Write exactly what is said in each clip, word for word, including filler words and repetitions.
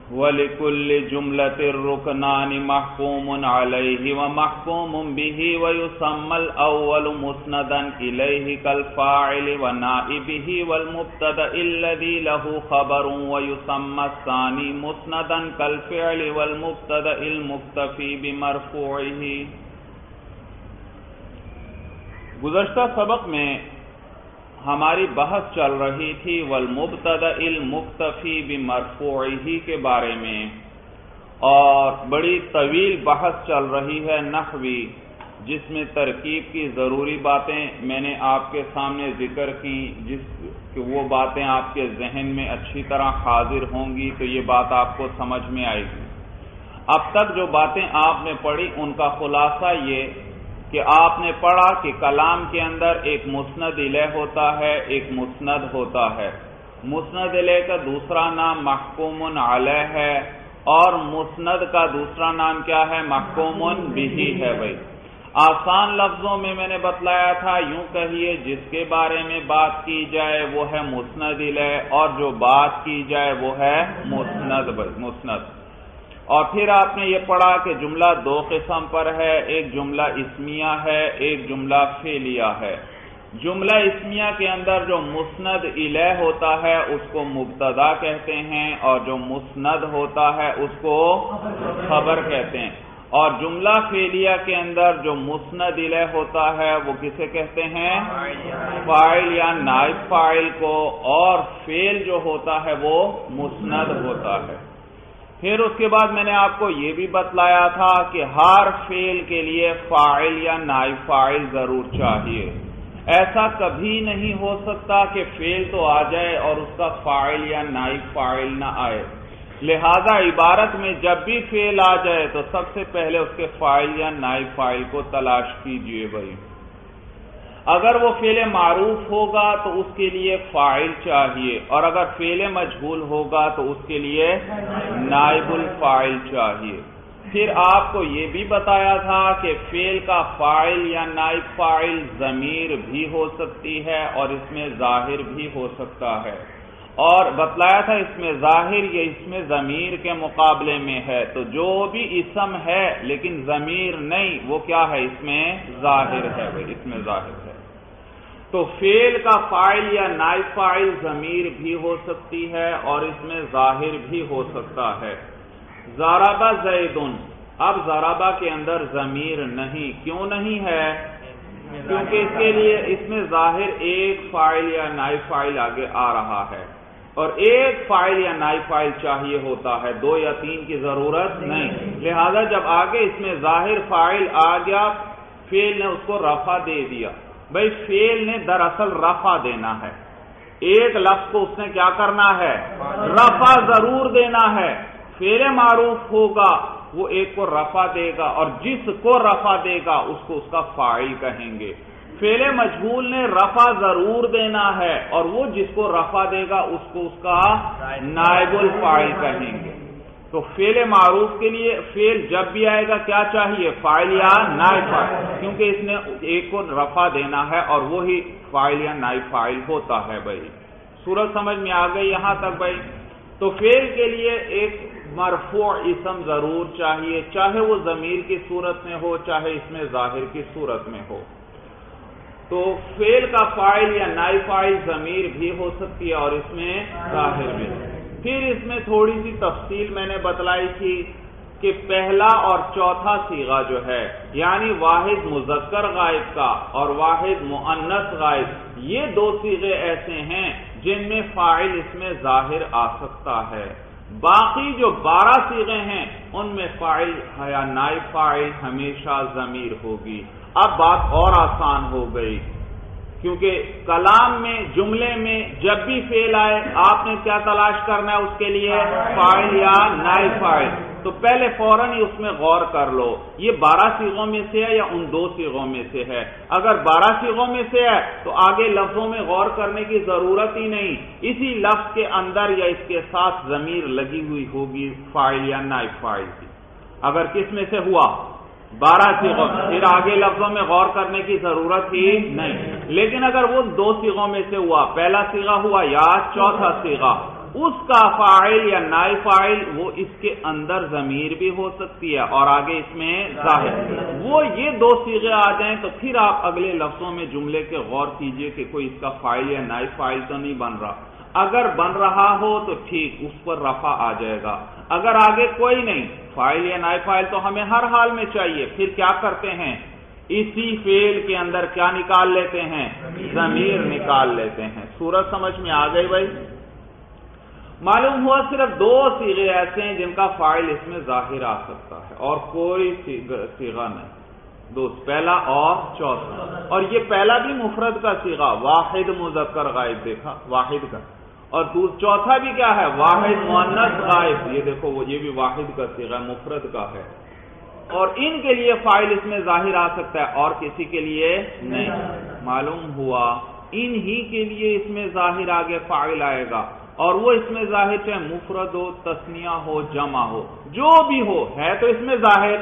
وَلِكُلِّ جُمْلَةٍ رُكْنَانِ مَحْكُومٌ عَلَيْهِ وَمَحْكُومٌ بِهِ وَيُسَمَّى الْأَوَّلُ مُسْنَدًا إِلَيْهِ كَالْفَاعِلِ وَنَائِبِهِ وَالْمُبْتَدَإِ الَّذِي لَهُ خَبَرٌ وَيُسَمَّى الثَّانِي مُسْنَدًا كَالْفِعْلِ وَالْمُبْتَدَإِ الْمُكْتَفِي بِمَرْفُوعِهِ۔ گزشتہ سبق میں ہماری بحث چل رہی تھی والمبتدأ المکتفی بمرفوعہ کے بارے میں، اور بڑی طویل بحث چل رہی ہے نحوی، جس میں ترکیب کی ضروری باتیں میں نے آپ کے سامنے ذکر کی، جس کہ وہ باتیں آپ کے ذہن میں اچھی طرح حاضر ہوں گی تو یہ بات آپ کو سمجھ میں آئے گی۔ اب تک جو باتیں آپ نے پڑھی ان کا خلاصہ یہ کہ آپ نے پڑھا کہ کلام کے اندر ایک مسند الیہ ہوتا ہے، ایک مسند ہوتا ہے۔ مسند الیہ کا دوسرا نام محکوم علیہ ہے، اور مسند کا دوسرا نام کیا ہے؟ محکوم بہ ہے۔ بھائی آسان لفظوں میں میں نے بتلایا تھا، یوں کہیے جس کے بارے میں بات کی جائے وہ ہے مسند الیہ، اور جو بات کی جائے وہ ہے مسند۔ بھائی مسند، اور پھر آپ نے یہ پڑھا کہ جملہ دو قسم پر ہے، ایک جملہ اسمیہ ہے، ایک جملہ فعلیہ ہے۔ جملہ اسمیہ کے اندر جو مسند الیہ ہوتا ہے اس کو مبتدا کہتے ہیں، اور جو مسند ہوتا ہے اس کو خبر کہتے ہیں، اور جملہ فعلیہ کے اندر جو مسند الیہ ہوتا ہے وہ کسے کہتے ہیں؟ فاعل یا نائب فاعل کو، اور فعل جو ہوتا ہے وہ مسند ہوتا ہے۔ پھر اس کے بعد میں نے آپ کو یہ بھی بتلایا تھا کہ ہر فعل کے لیے فاعل یا نائب فاعل ضرور چاہیے۔ ایسا کبھی نہیں ہو سکتا کہ فعل تو آ جائے اور اس کا فاعل یا نائب فاعل نہ آئے، لہذا عبارت میں جب بھی فعل آ جائے تو سب سے پہلے اس کے فاعل یا نائب فاعل کو تلاش کیجئے۔ بھائی اگر وہ فعل معروف ہوگا تو اس کے لیے فاعل چاہیے، اور اگر فعل مجہول ہوگا تو اس کے لیے نائب الفاعل چاہیے۔ پھر آپ کو یہ بھی بتایا تھا کہ فعل کا فاعل یا نائب فاعل ضمیر بھی ہو سکتی ہے اور اس میں ظاہر بھی ہو سکتا ہے، اور بتلایا تھا اس میں ظاہر یا اس میں ضمیر کے مقابلے میں ہے، تو جو بھی اسم ہے لیکن ضمیر نہیں وہ کیا ہے؟ اس میں ظاہر ہے۔ بھائی اس میں ظاہر ہے، تو فعل کا فاعل یا نائب فاعل ضمیر بھی ہو سکتی ہے اور اس میں ظاہر بھی ہو سکتا ہے۔ ضرب زید، اب ضربہ کے اندر ضمیر نہیں، کیوں نہیں ہے؟ کیونکہ اس کے لیے اس میں ظاہر ایک فاعل یا نائب فاعل آگے آ رہا ہے، اور ایک فاعل یا نائب فاعل چاہیے ہوتا ہے، دو یا تین کی ضرورت نہیں، لہذا جب آگے اس میں ظاہر فاعل آ گیا فعل نے اس کو رفع دے دیا۔ بھائی فعل نے دراصل رفع دینا ہے، ایک لفظ کو اس نے کیا کرنا ہے؟ رفع ضرور دینا ہے۔ فعل معروف ہوگا وہ ایک کو رفع دے گا، اور جس کو رفع دے گا اس کو اس کا فاعل کہیں گے۔ فعل مجہول نے رفع ضرور دینا ہے، اور وہ جس کو رفع دے گا اس کو اس کا نائب الفاعل کہیں گے۔ تو فعل معروف کے لیے فعل جب بھی آئے گا کیا چاہیے؟ فاعل یا نائب فاعل، کیونکہ اس نے ایک کو رفع دینا ہے اور وہی فاعل یا نائب فاعل ہوتا ہے۔ بھائی صورت سمجھ میں آ گئی یہاں تک؟ بھائی تو فعل کے لیے ایک مرفوع اسم ضرور چاہیے، چاہے وہ ضمیر کی صورت میں ہو چاہے اس میں ظاہر کی صورت میں ہو۔ تو فعل کا فاعل یا نائب فاعل ضمیر بھی ہو سکتی ہے اور اس میں ظاہر بھی۔ پھر اس میں تھوڑی سی تفصیل میں نے بتلائی تھی کہ پہلا اور چوتھا صیغہ جو ہے، یعنی واحد مذکر غائب کا اور واحد مؤنث غائب، یہ دو صیغے ایسے ہیں جن میں فاعل اس میں ظاہر آ سکتا ہے۔ باقی جو بارہ صیغے ہیں ان میں فاعل یا نائب فاعل ہمیشہ ضمیر ہوگی۔ اب بات اور آسان ہو گئی، کیونکہ کلام میں جملے میں جب بھی فعل آئے آپ نے کیا تلاش کرنا ہے اس کے لیے؟ فاعل یا نائب فاعل۔ تو پہلے فوراً ہی اس میں غور کر لو یہ بارہ صیغوں میں سے ہے یا ان دو صیغوں میں سے ہے۔ اگر بارہ صیغوں میں سے ہے تو آگے لفظوں میں غور کرنے کی ضرورت ہی نہیں، اسی لفظ کے اندر یا اس کے ساتھ ضمیر لگی ہوئی ہوگی فاعل یا نائب فاعل کی۔ اگر کس میں سے ہوا؟ بارہ صیغوں، پھر آگے لفظوں میں غور کرنے کی ضرورت ہی نہیں۔ لیکن اگر وہ دو صیغوں میں سے ہوا، پہلا صیغہ ہوا یا چوتھا صیغہ، اس کا فاعل یا نائب فاعل وہ اس کے اندر ضمیر بھی ہو سکتی ہے اور آگے اس میں ظاہر. وہ یہ دو صیغے آ جائیں تو پھر آپ اگلے لفظوں میں جملے کے غور کیجئے کہ کوئی اس کا فاعل یا نائب فاعل تو نہیں بن رہا. اگر بن رہا ہو تو ٹھیک، اس پر رفع آ جائے گا. اگر آگے کوئی نہیں، فاعل یا نائب فاعل تو ہمیں ہر حال میں چاہیے. پھر کیا کرتے ہیں؟ اسی فعل کے اندر کیا نکال لیتے ہیں؟ ضمیر نکال لیتے ہیں. صورت سمجھ میں آ گئی بھائی؟ معلوم ہوا صرف دو صیغے ایسے ہیں جن کا فاعل اس میں ظاہر آ سکتا ہے اور کوئی صیغہ نہیں. دو، پہلا اور چوتھا. اور یہ پہلا بھی مفرد کا صیغہ، واحد مذکر غائب دیکھا، واحد کا. اور چوتھا بھی کیا ہے؟ واحد مؤنث غائب. یہ دیکھو وہ یہ بھی واحد کا صیغہ مفرد کا ہے. اور ان کے لیے فاعل اس میں ظاہر آ سکتا ہے اور کسی کے لیے نہیں. معلوم ہوا ان ہی کے لیے اس میں ظاہر آگے فاعل آئے گا، اور وہ اس میں ظاہر چاہے مفرد ہو، تثنیہ ہو، جمع ہو، جو بھی ہو، ہے تو اس میں ظاہر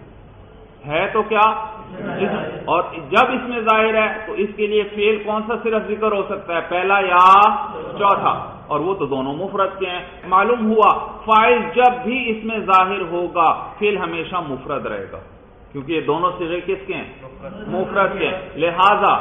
ہے تو کیا. اور جب اس میں ظاہر ہے تو اس کے لیے فعل کون سا صرف ذکر ہو سکتا ہے؟ پہلا یا چوتھا، اور وہ تو دونوں مفرد کے ہیں. معلوم ہوا فاعل جب بھی اس میں ظاہر ہوگا فعل ہمیشہ مفرد رہے گا، کیونکہ یہ دونوں صیغے کس کے ہیں؟ مفرد کے ہیں. لہذا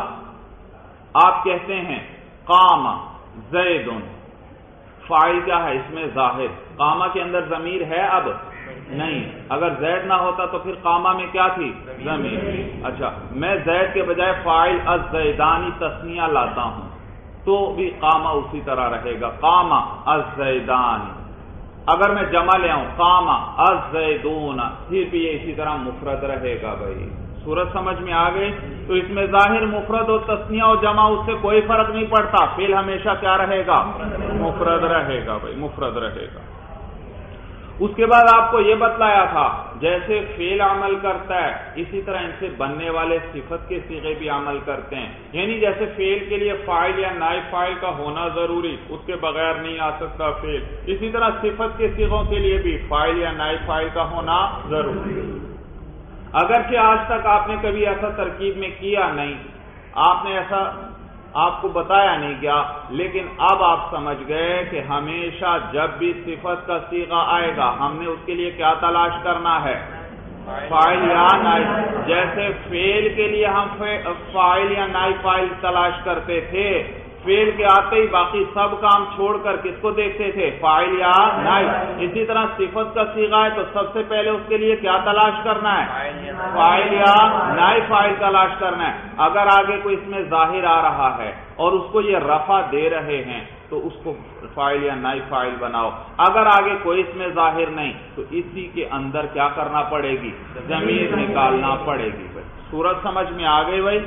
آپ کہتے ہیں قام زید، فاعل کیا ہے؟ اس میں ظاہر. قامہ کے اندر ضمیر ہے؟ اب نہیں. اگر زید نہ ہوتا تو پھر قامہ میں کیا تھی؟ ضمیر. اچھا، میں زید کے بجائے فاعل الزیدانی تثنیہ لاتا ہوں تو بھی قامہ اسی طرح رہے گا، قامہ الزیدانی. اگر میں جمع لے آؤں قامہ الزیدون، پھر بھی یہ اسی طرح مفرد رہے گا. بھائی صورت سمجھ میں آ گئی؟ تو اس میں ظاہر مفرد و تثنیہ و جمع اس سے کوئی فرق نہیں پڑتا، فعل ہمیشہ کیا رہے گا؟ مفرد رہے گا. بھائی مفرد رہے گا. اس کے بعد آپ کو یہ بتلایا تھا جیسے فعل عمل کرتا ہے اسی طرح ان سے بننے والے صفت کے صیغے بھی عمل کرتے ہیں. یعنی جیسے فعل کے لیے فاعل یا نائب فاعل کا ہونا ضروری، اس کے بغیر نہیں آ سکتا فعل، اسی طرح صفت کے صیغوں کے لیے بھی فاعل یا نائب فاعل کا ہونا ضروری. اگرچہ آج تک آپ نے کبھی ایسا ترکیب میں کیا نہیں، آپ نے ایسا آپ کو بتایا نہیں گیا، لیکن اب آپ سمجھ گئے کہ ہمیشہ جب بھی صفت کا صیغہ آئے گا ہم نے اس کے لیے کیا تلاش کرنا ہے؟ فاعل یا نائب. جیسے فعل کے لیے ہم فاعل یا نائب فاعل تلاش کرتے تھے، فعل کے آتے ہی باقی سب کام چھوڑ کر کس کو دیکھتے تھے؟ فاعل یا نائب. اسی طرح صفت کا صیغہ ہے تو سب سے پہلے اس کے لیے کیا تلاش کرنا ہے؟ فاعل یا نائب فاعل تلاش کرنا ہے. اگر آگے کوئی اس میں ظاہر آ رہا ہے اور اس کو یہ رفع دے رہے ہیں تو اس کو فاعل یا نائب فاعل بناؤ. اگر آگے کوئی اس میں ظاہر نہیں تو اسی کے اندر کیا کرنا پڑے گی؟ ضمیر نکالنا پڑے گی. بھائی صورت سمجھ میں آ گئی بھائی؟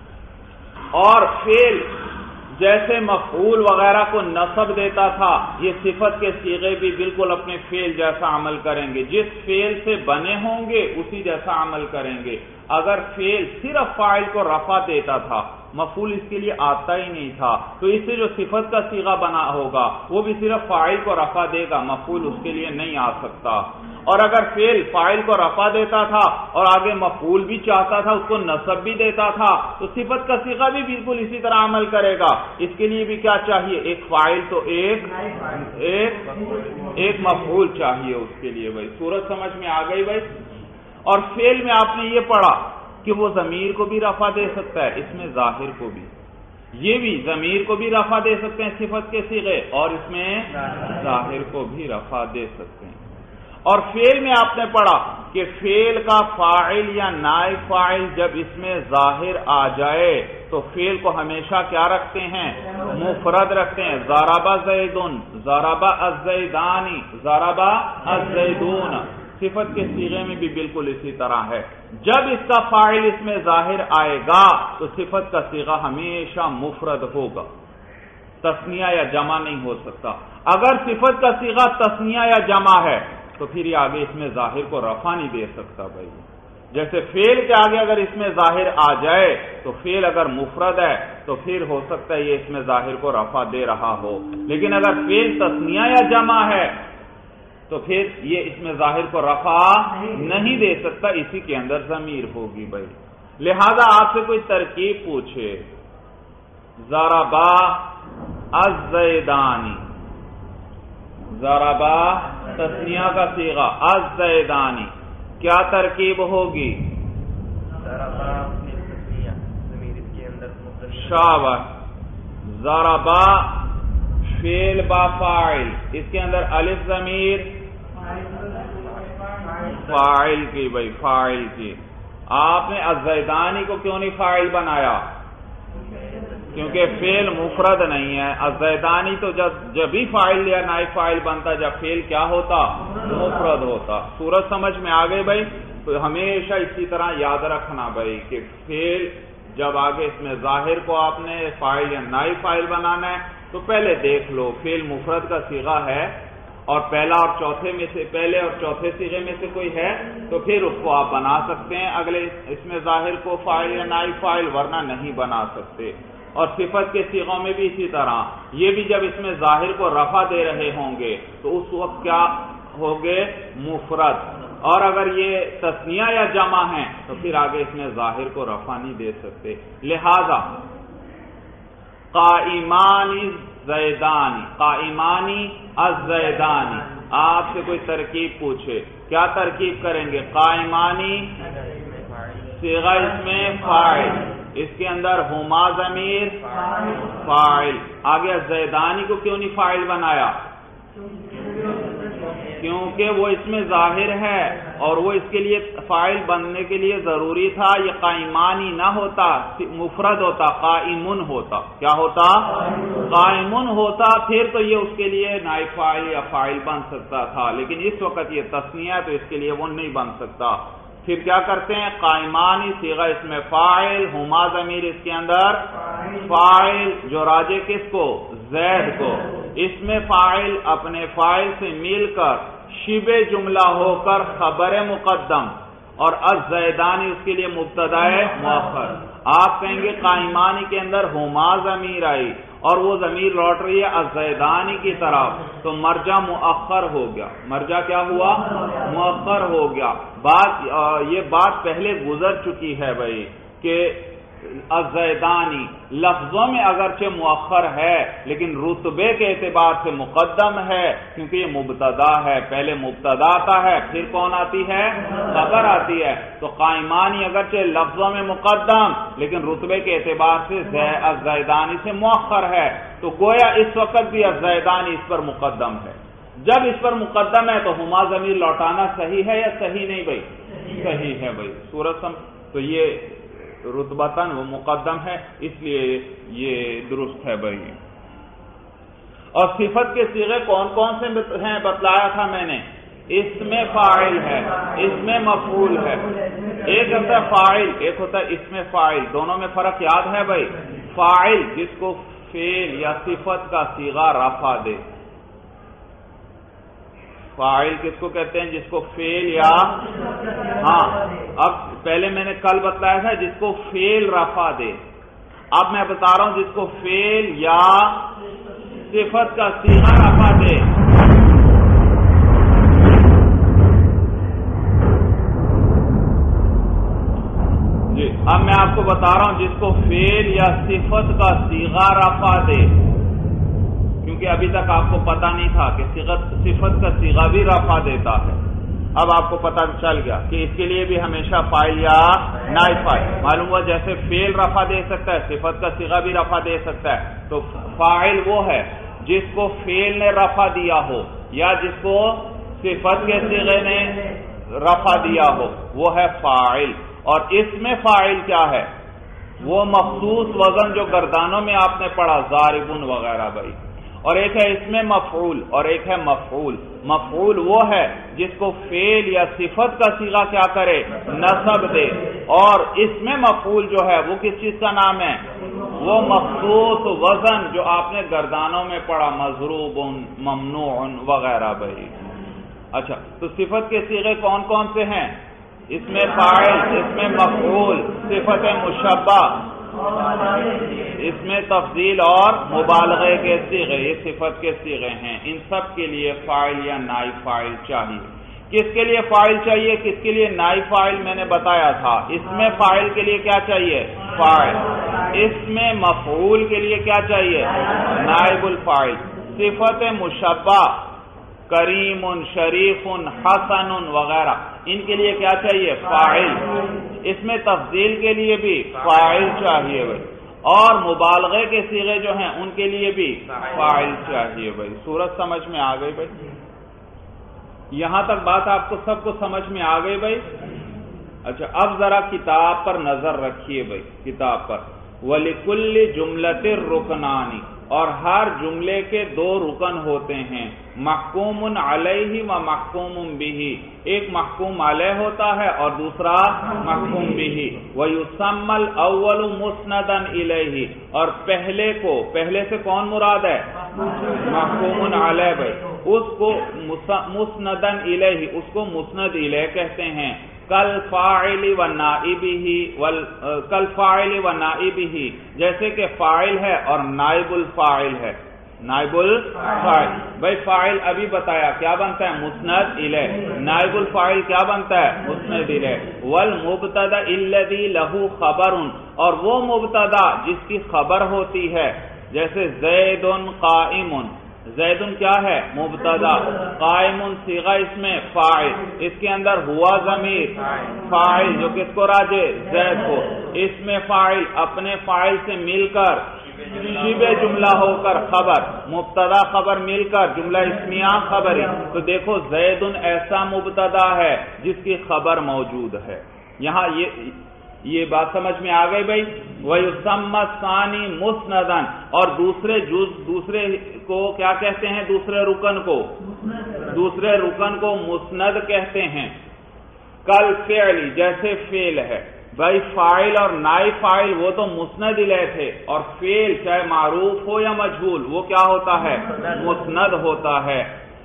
اور فعل جیسے مفعول وغیرہ کو نصب دیتا تھا، یہ صفت کے صیغے بھی بالکل اپنے فعل جیسا عمل کریں گے. جس فعل سے بنے ہوں گے اسی جیسا عمل کریں گے. اگر فعل صرف فاعل کو رفع دیتا تھا، مفعول اس کے لیے آتا ہی نہیں تھا، تو اس سے جو صفت کا صیغہ بنا ہوگا وہ بھی صرف فاعل کو رفع دے گا، مفعول اس کے لیے نہیں آ سکتا. اور اگر فعل فاعل کو رفع دیتا تھا اور آگے مفعول بھی چاہتا تھا، اس کو نصب بھی دیتا تھا، تو صفت کا صیغہ بھی بالکل اسی طرح عمل کرے گا. اس کے لیے بھی کیا چاہیے؟ ایک فاعل تو ایک ایک ایک مفعول چاہیے اس کے لیے. بھائی صورت سمجھ میں آ گئی بھائی؟ اور فعل میں آپ نے یہ پڑھا کہ وہ ضمیر کو بھی رفع دے سکتا ہے، اس میں ظاہر کو بھی، یہ بھی ضمیر کو بھی رفع دے سکتے ہیں صفت کے صیغے، اور اس میں ظاہر کو بھی رفع دے سکتے ہیں. اور فعل میں آپ نے پڑھا کہ فعل کا فاعل یا نائب فاعل جب اس میں ظاہر آ جائے تو فعل کو ہمیشہ کیا رکھتے ہیں؟ مفرد رکھتے ہیں. ضرب زیدن، ضرب الزیدانی، ضرب الزیدون. صفت کے صیغے میں بھی بالکل اسی طرح ہے. جب اس کا فاعل اس میں ظاہر آئے گا تو صفت کا صیغہ ہمیشہ مفرد ہوگا، تثنیہ یا جمع نہیں ہو سکتا. اگر صفت کا صیغہ تثنیہ یا جمع ہے تو پھر یہ آگے اس میں ظاہر کو رفع نہیں دے سکتا. بھائی جیسے فعل کے آگے اگر اس میں ظاہر آ جائے تو فعل اگر مفرد ہے تو پھر ہو سکتا ہے یہ اس میں ظاہر کو رفع دے رہا ہو، لیکن اگر فعل تثنیہ یا جمع ہے تو پھر یہ اس میں ظاہر کو رفع نہیں دے سکتا، اسی کے اندر ضمیر ہوگی. بھائی لہذا آپ سے کوئی ترکیب پوچھے ضربا الزیدانی، ضربا تسنیہ کا صیغہ، الزیدانی کیا ترکیب ہوگی؟ شاباش، ضربا فعل با فاعل، اس کے اندر الف ضمیر فاعل کی، بھائی فاعل کی۔ آپ نے الزیدانی کو کیوں نہیں فاعل بنایا؟ کیونکہ فعل مفرد نہیں ہے۔ الزیدانی تو جب جب ہی فاعل یا نائب فاعل بنتا جب فعل کیا ہوتا؟ مفرد ہوتا۔ صورت سمجھ میں آ گئی بھائی؟ تو ہمیشہ اسی طرح یاد رکھنا بھائی کہ فعل جب آگے اس میں ظاہر کو آپ نے فاعل یا نائب فاعل بنانا ہے تو پہلے دیکھ لو فعل مفرد کا صیغہ ہے اور پہلا اور چوتھے میں سے پہلے اور چوتھے صیغے میں سے کوئی ہے تو پھر اس کو آپ بنا سکتے ہیں اگلے اس میں ظاہر کو فاعل یا نائب فاعل، ورنہ نہیں بنا سکتے۔ اور صفت کے صیغوں میں بھی اسی طرح، یہ بھی جب اس میں ظاہر کو رفع دے رہے ہوں گے تو اس وقت کیا ہوگے؟ مفرد۔ اور اگر یہ تثنیہ یا جمع ہیں تو پھر آگے اس میں ظاہر کو رفع نہیں دے سکتے۔ لہذا قائمانی زیدانی، قائمانی الزیدانی، آپ سے کوئی ترکیب پوچھے کیا ترکیب کریں گے؟ قائمانی صیغہ اس میں فاعل، اس کے اندر ہما ضمیر فاعل، آگے الزیدانی کو کیوں نہیں فاعل بنایا؟ کیونکہ وہ اس میں ظاہر ہے اور وہ اس کے لیے فاعل بننے کے لیے ضروری تھا یہ قائمانی نہ ہوتا، مفرد ہوتا، قائمن ہوتا۔ کیا ہوتا؟ قائمن ہوتا، پھر تو یہ اس کے لیے نائب فاعل یا فاعل بن سکتا تھا، لیکن اس وقت یہ تثنیہ ہے تو اس کے لیے وہ نہیں بن سکتا۔ پھر کیا کرتے ہیں؟ قائمانی صیغہ اس میں فاعل، ہما ضمیر اس کے اندر فاعل، جو راجع کس کو؟ زید کو۔ اس میں فاعل اپنے فاعل سے مل کر شبہ جملہ ہو کر خبر مقدم اور الزیدانی اس کے لیے مبتدا مؤخر۔ آپ کہیں گے قائمانی کے اندر ہما ضمیر آئی اور وہ ضمیر لوٹ رہی ہے الزیدانی کی طرف تو مرجع مؤخر ہو گیا۔ مرجع کیا ہوا؟ مؤخر ہو گیا۔ بات یہ بات پہلے گزر چکی ہے بھائی کہ الزیدانی لفظوں میں اگرچہ مؤخر ہے لیکن رتبے کے اعتبار سے مقدم ہے کیونکہ یہ مبتدا ہے، پہلے مبتدا آتا ہے پھر کون آتی ہے؟ خبر آتی ہے۔ تو قائمانی اگرچہ لفظوں میں مقدم لیکن رتبے کے اعتبار سے الزیدانی سے مؤخر ہے، تو گویا اس وقت بھی الزیدانی اس پر مقدم ہے۔ جب اس پر مقدم ہے تو ہما ضمیر لوٹانا صحیح ہے یا صحیح نہیں بھائی؟ صحیح ہے بھائی۔ صورت سم تو یہ رتبتاً وہ مقدم ہے اس لیے یہ درست ہے بھائی۔ اور صفت کے صیغے کون کون سے ہیں بتلایا تھا میں نے؟ اس میں فاعل ہے، اس میں مفعول ہے۔ ایک ہوتا ہے فاعل، ایک ہوتا ہے اس میں فاعل، دونوں میں فرق یاد ہے بھائی؟ فاعل جس کو فعل یا صفت کا صیغہ رفع دے، فاعل کس کو کہتے ہیں؟ جس کو فعل یا ہاں اب پہلے میں نے کل بتلایا تھا جس کو فعل رفع دے، اب میں بتا رہا ہوں جس کو فعل یا صفت کا صیغہ رفع دے۔ جی اب میں آپ کو بتا رہا ہوں جس کو فعل یا صفت کا صیغہ رفع دے، کیونکہ ابھی تک آپ کو پتا نہیں تھا کہ صفت کا صیغہ بھی رفع دیتا ہے، اب آپ کو پتہ چل گیا کہ اس کے لیے بھی ہمیشہ فاعل یا نائب فاعل معلوم ہوا۔ جیسے فعل رفع دے سکتا ہے صفت کا صیغہ بھی رفع دے سکتا ہے، تو فاعل وہ ہے جس کو فعل نے رفع دیا ہو یا جس کو صفت کے صیغے نے رفع دیا ہو وہ ہے فاعل۔ اور اس میں فاعل کیا ہے؟ وہ مخصوص وزن جو گردانوں میں آپ نے پڑھا ضاربن وغیرہ بھائی، اور ایک ہے اس میں مفعول اور ایک ہے مفعول۔ مفعول وہ ہے جس کو فعل یا صفت کا صیغہ کیا کرے؟ نصب دے، اور اس میں مفعول جو ہے وہ کس چیز کا نام ہے؟ وہ مخصوص وزن جو آپ نے گردانوں میں پڑھا مضروب، ممنوع وغیرہ بھائی۔ اچھا تو صفت کے صیغے کون کون سے ہیں؟ اس میں فاعل، اس میں مفعول، صفت مشبہ، اس میں تفضیل اور مبالغے کے صیغے، یہ صفت کے صیغے ہیں۔ ان سب کے لیے فاعل یا نائب فاعل چاہیے۔ کس کے لیے فاعل چاہیے، کس کے لیے نائب فاعل میں نے بتایا تھا؟ اس میں فاعل کے لیے کیا چاہیے؟ فاعل۔ اس میں مفعول کے لیے کیا چاہیے؟ نائب الفاعل۔ صفت مشبہ کریم، شریف، حسن وغیرہ، ان کے لیے کیا چاہیے؟ فاعل۔ اس میں تفضیل کے لیے بھی فاعل چاہیے بھائی، اور مبالغے کے صیغے جو ہیں ان کے لیے بھی فاعل چاہیے بھائی۔ صورت سمجھ میں آ گئی بھائی؟ یہاں تک بات آپ کو سب کو سمجھ میں آ گئی بھائی؟ اچھا، اب ذرا کتاب پر نظر رکھیے بھائی، کتاب پر وَلِكُلِّ جُمْلَةٍ رُكْنَانِ، اور ہر جملے کے دو رکن ہوتے ہیں، محکوم علیہ و محکوم بہ، ایک محکوم علیہ ہوتا ہے اور دوسرا محکوم بہ، وَيُسَمَّى الْأَوَّلُ مُسْنَدًا إِلَيْهِ، اور پہلے کو، پہلے سے کون مراد ہے؟ محکوم علیہ بھائی، اس کو مسندًا الیہ، اس کو مسند الیہ کہتے ہیں، کل فاعل و نائبہ، کل فاعل و نائبہ، جیسے کہ فاعل ہے اور نائب الفاعل ہے، نائب الفاعل بھائی، فاعل ابھی بتایا کیا بنتا ہے؟ مسند الیہ، نائب الفاعل کیا بنتا ہے؟ مسند الیہ، والمبتدا الذی لہ خبر، اور وہ مبتدا جس کی خبر ہوتی ہے، جیسے زید قائم، زید کیا ہے؟ مبتدا، قائم صیغہ اس میں فاعل، اس کے اندر ہوا ضمیر فاعل جو کس کو راجع؟ زید کو، اس میں فاعل اپنے فاعل سے مل کر شبہ جملہ ہو کر خبر، مبتدا خبر مل کر جملہ اسمیہ خبری، تو دیکھو زید ایسا مبتدا ہے جس کی خبر موجود ہے۔ یہاں یہ یہ بات سمجھ میں آ گئی بھائی؟ وَيُسَمَّى الثَّانِي مُسْنَدًا، اور دوسرے جز دوسرے کو کیا کہتے ہیں؟ دوسرے رکن کو دوسرے رکن کو مسند کہتے ہیں، کل فعل، جیسے فعل ہے بھائی، فاعل اور نائب فاعل وہ تو مسند الیہ تھے، اور فعل چاہے معروف ہو یا مجہول وہ کیا ہوتا ہے؟ مسند ہوتا ہے۔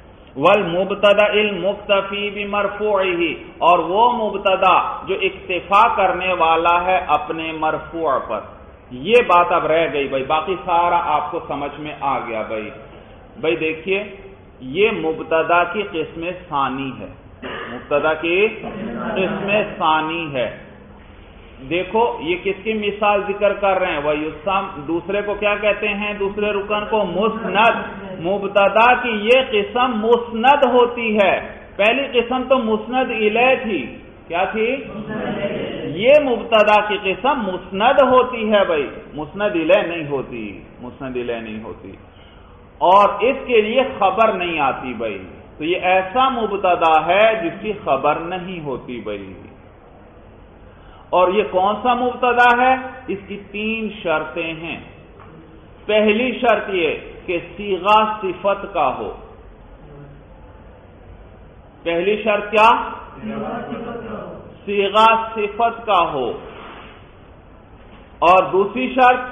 والمبتدا المکتفی بمرفوعہ، اور وہ مبتدا جو اکتفا کرنے والا ہے اپنے مرفوع پر۔ یہ بات اب رہ گئی بھائی، باقی سارا آپ کو سمجھ میں آ گیا بھائی۔ بھائی دیکھیے، یہ مبتدا کی قسم ثانی ہے، مبتدا کی قسم ثانی ہے۔ دیکھو یہ کس کی مثال ذکر کر رہے ہیں؟ وَيُسَمَّى، دوسرے کو کیا کہتے ہیں؟ دوسرے رکن کو مسند۔ مبتدا کی یہ قسم مسند ہوتی ہے، پہلی قسم تو مسند الیہ تھی، کیا تھی؟ یہ مبتدا کی قسم مسند ہوتی ہے بھائی، مسند الیہ نہیں ہوتی، مسند الیہ نہیں ہوتی، اور اس کے لیے خبر نہیں آتی بھائی، تو یہ ایسا مبتدا ہے جس کی خبر نہیں ہوتی بھائی۔ اور یہ کون سا مبتدا ہے؟ اس کی تین شرطیں ہیں۔ پہلی شرط یہ کہ صیغہ صفت کا ہو، پہلی شرط کیا؟ صیغہ صفت کا ہو، اور دوسری شرط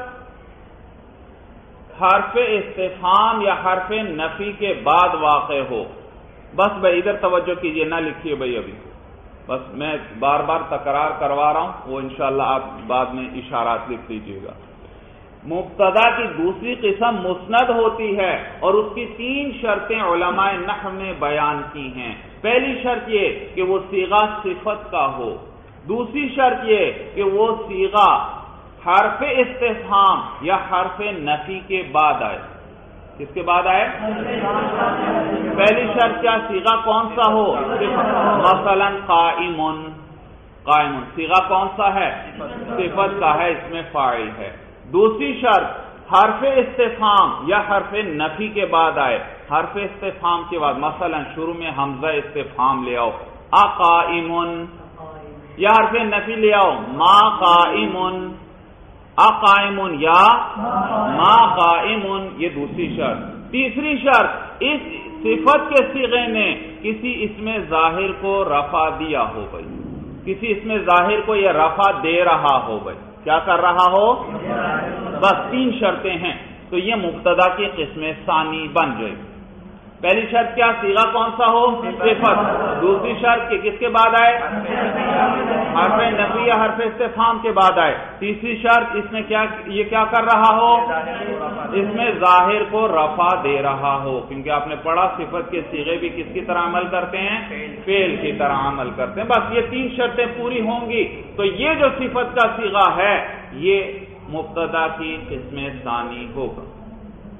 حرف استفہام یا حرف نفی کے بعد واقع ہو۔ بس بھائی ادھر توجہ کیجئے، نہ لکھیے بھائی ابھی، بس میں بار بار تکرار کروا رہا ہوں، وہ انشاءاللہ آپ بعد میں اشارات لکھ دیجیے گا۔ مبتدا کی دوسری قسم مسند ہوتی ہے، اور اس کی تین شرطیں علماء نحو نے بیان کی ہیں۔ پہلی شرط یہ کہ وہ صیغہ صفت کا ہو، دوسری شرط یہ کہ وہ صیغہ حرف استفہام یا حرف نفی کے بعد آئے۔ کس کے بعد آئے؟ پہلی شرط کیا؟ صیغہ کون سا ہو؟ مثلا قائم، قائم صیغہ کون سا ہے؟ صفت کا ہے، اس میں فاعل ہے۔ دوسری شرط حرف استفہام یا حرف نفی کے بعد آئے، حرف استفہام کے بعد مثلا شروع میں حمزہ استفہام لے آؤ، اقائم، یا حرف نفی لے آؤ، ما قائم، اقائم یا ما قائم، یہ دوسری شرط۔ تیسری شرط اس صفت کے صیغے نے کسی اسم ظاہر کو رفع دیا ہو بھائی، کسی اسم ظاہر کو یہ رفع دے رہا ہو بھائی، کیا کر رہا ہو؟ بس تین شرطیں ہیں، تو یہ مبتدا کی قسم ثانی بن جائے۔ پہلی شرط کیا؟ صیغہ کون سا ہو؟ صفت۔ دوسری شرط کہ کس کے بعد آئے؟ حرف نفی یا حرف استفہام کے بعد آئے۔ تیسری شرط اس میں کیا، یہ کیا کر رہا ہو؟ اس میں ظاہر کو رفع دے رہا ہو، کیونکہ آپ نے پڑھا صفت کے صیغے بھی کس کی طرح عمل کرتے ہیں؟ فعل کی طرح عمل کرتے ہیں۔ بس یہ تین شرطیں پوری ہوں گی تو یہ جو صفت کا صیغہ ہے یہ مبتدا کی قسم ثانی ہوگا۔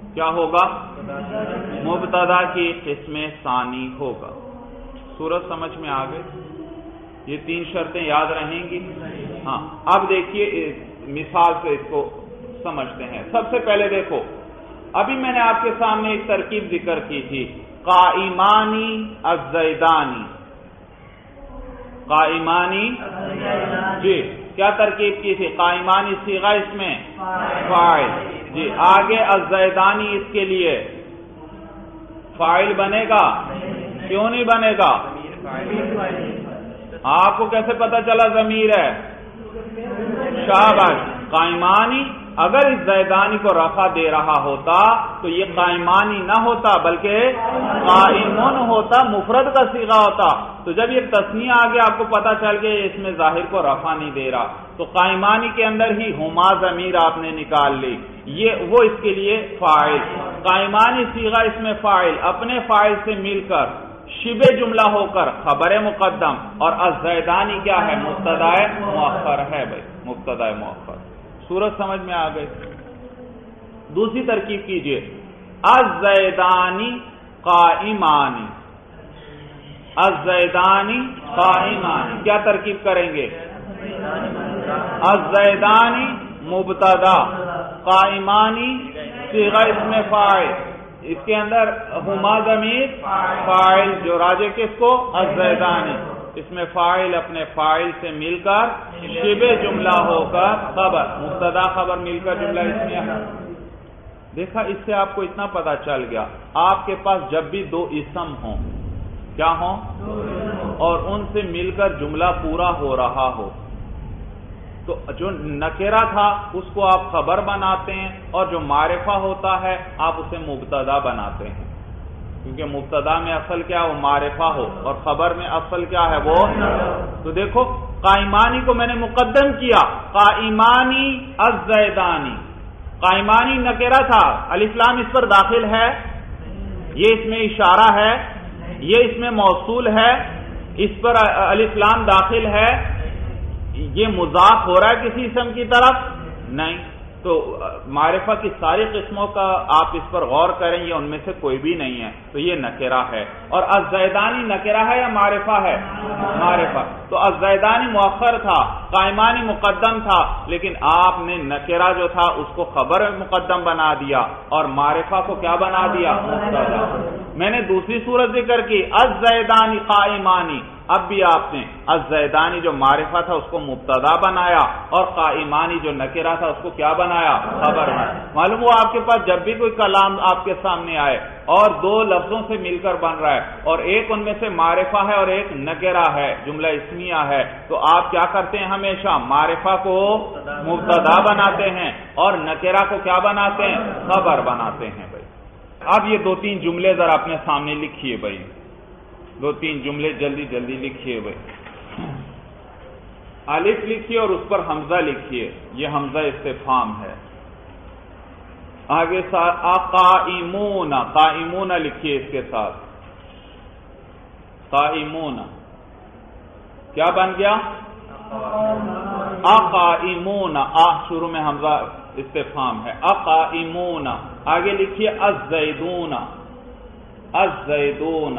کیا ہوگا؟ مبتدا کی قسم ثانی ہوگا۔ صورت سمجھ میں آ گئی؟ یہ تین شرطیں یاد رہیں گی؟ ہاں، اب دیکھیے مثال سے اس کو سمجھتے ہیں۔ سب سے پہلے دیکھو، ابھی میں نے آپ کے سامنے ایک ترکیب ذکر کی تھی، قائمانی الزیدانی۔ قائمانی، جی کیا ترکیب کی تھی؟ قائمانی صیغہ اس میں فاعل، جی آگے الزیدانی اس کے لیے فاعل بنے گا؟ کیوں نہیں بنے گا؟ آپ کو کیسے پتا چلا ضمیر ہے؟ شاباش، قائمانی اگر اس زیدانی کو رفع دے رہا ہوتا تو یہ قائمانی نہ ہوتا بلکہ قائمون ہوتا، مفرد کا صیغہ ہوتا۔ تو جب یہ تثنیہ آ گیا آپ کو پتا چل گیا اس میں ظاہر کو رفع نہیں دے رہا، تو قائمانی کے اندر ہی ہما ضمیر آپ نے نکال لی، یہ وہ اس کے لیے فاعل۔ قائمانی صیغہ اس میں فاعل، اپنے فاعل سے مل کر شبہ جملہ ہو کر خبر مقدم، اور الزیدانی کیا ہے؟ مبتدا مؤخر ہے بھائی، مبتدا مؤخر۔ صورت سمجھ میں آ گئی؟ دوسری ترکیب کیجئے، الزیدانی قائمانی، الزیدانی قائمانی، کیا ترکیب کریں گے؟ الزیدانی مبتدا، قائمانی صیغہ اسم فاعل، اس کے اندر ہما ضمیر فاعل جو راجع کس کو؟ الزیدانی، اس میں فاعل اپنے فاعل سے مل کر شبہ جملہ ہو کر خبر، مبتدا خبر مل کر جملہ اسمیہ۔ دیکھا، اس سے آپ کو اتنا پتا چل گیا، آپ کے پاس جب بھی دو اسم ہوں، کیا ہوں؟ اور ان سے مل کر جملہ پورا ہو رہا ہو، تو جو نکرہ تھا اس کو آپ خبر بناتے ہیں، اور جو معرفہ ہوتا ہے آپ اسے مبتدا بناتے ہیں، کیونکہ مبتدا میں اصل کیا وہ معرفہ ہو، اور خبر میں اصل کیا ہے وہ۔ تو دیکھو، قائمانی کو میں نے مقدم کیا، قائمانی الزیدانی، قائمانی نکرہ تھا، الف لام اس پر داخل ہے، یہ اس میں اشارہ ہے، یہ اس میں موصول ہے، اس پر الف لام داخل ہے، یہ مضاف ہو رہا ہے کسی اسم کی طرف؟ نہیں۔ تو معرفہ کی ساری قسموں کا آپ اس پر غور کریں، یہ ان میں سے کوئی بھی نہیں ہے، تو یہ نکرہ ہے۔ اور الزیدانی نکرہ ہے یا معرفہ ہے؟ معرفہ۔ تو الزیدانی مؤخر تھا، قائمانی مقدم تھا، لیکن آپ نے نکرہ جو تھا اس کو خبر مقدم بنا دیا، اور معرفہ کو کیا بنا دیا؟ مبتدا۔ میں نے دوسری صورت ذکر کی، الزیدانی قائمانی، اب بھی آپ نے الزیدانی جو معرفہ تھا اس کو مبتدا بنایا، اور قائمانی جو نکرہ تھا اس کو کیا بنایا؟ خبر بنایا۔ معلوم ہوا آپ کے پاس جب بھی کوئی کلام آپ کے سامنے آئے اور دو لفظوں سے مل کر بن رہا ہے، اور ایک ان میں سے معرفہ ہے اور ایک نکرہ ہے، جملہ اسمیہ ہے، تو آپ کیا کرتے ہیں؟ ہمیشہ معرفہ کو مبتدا بناتے ہیں اور نکرہ کو کیا بناتے ہیں؟ خبر بناتے ہیں بھائی۔ اب یہ دو تین جملے ذرا اپنے سامنے لکھیے بھائی، دو تین جملے جلدی جلدی لکھیے بھائی۔ الف لکھیے اور اس پر حمزہ لکھیے، یہ حمزہ استفہام ہے۔ آگے ساتھ قائمون، قائمون لکھیے اس کے ساتھ، قائمون کیا بن گیا؟ اقائمون، آ شروع میں حمزہ استفہام ہے، اقائمون۔ آگے لکھیے الزیدون، الزیدون،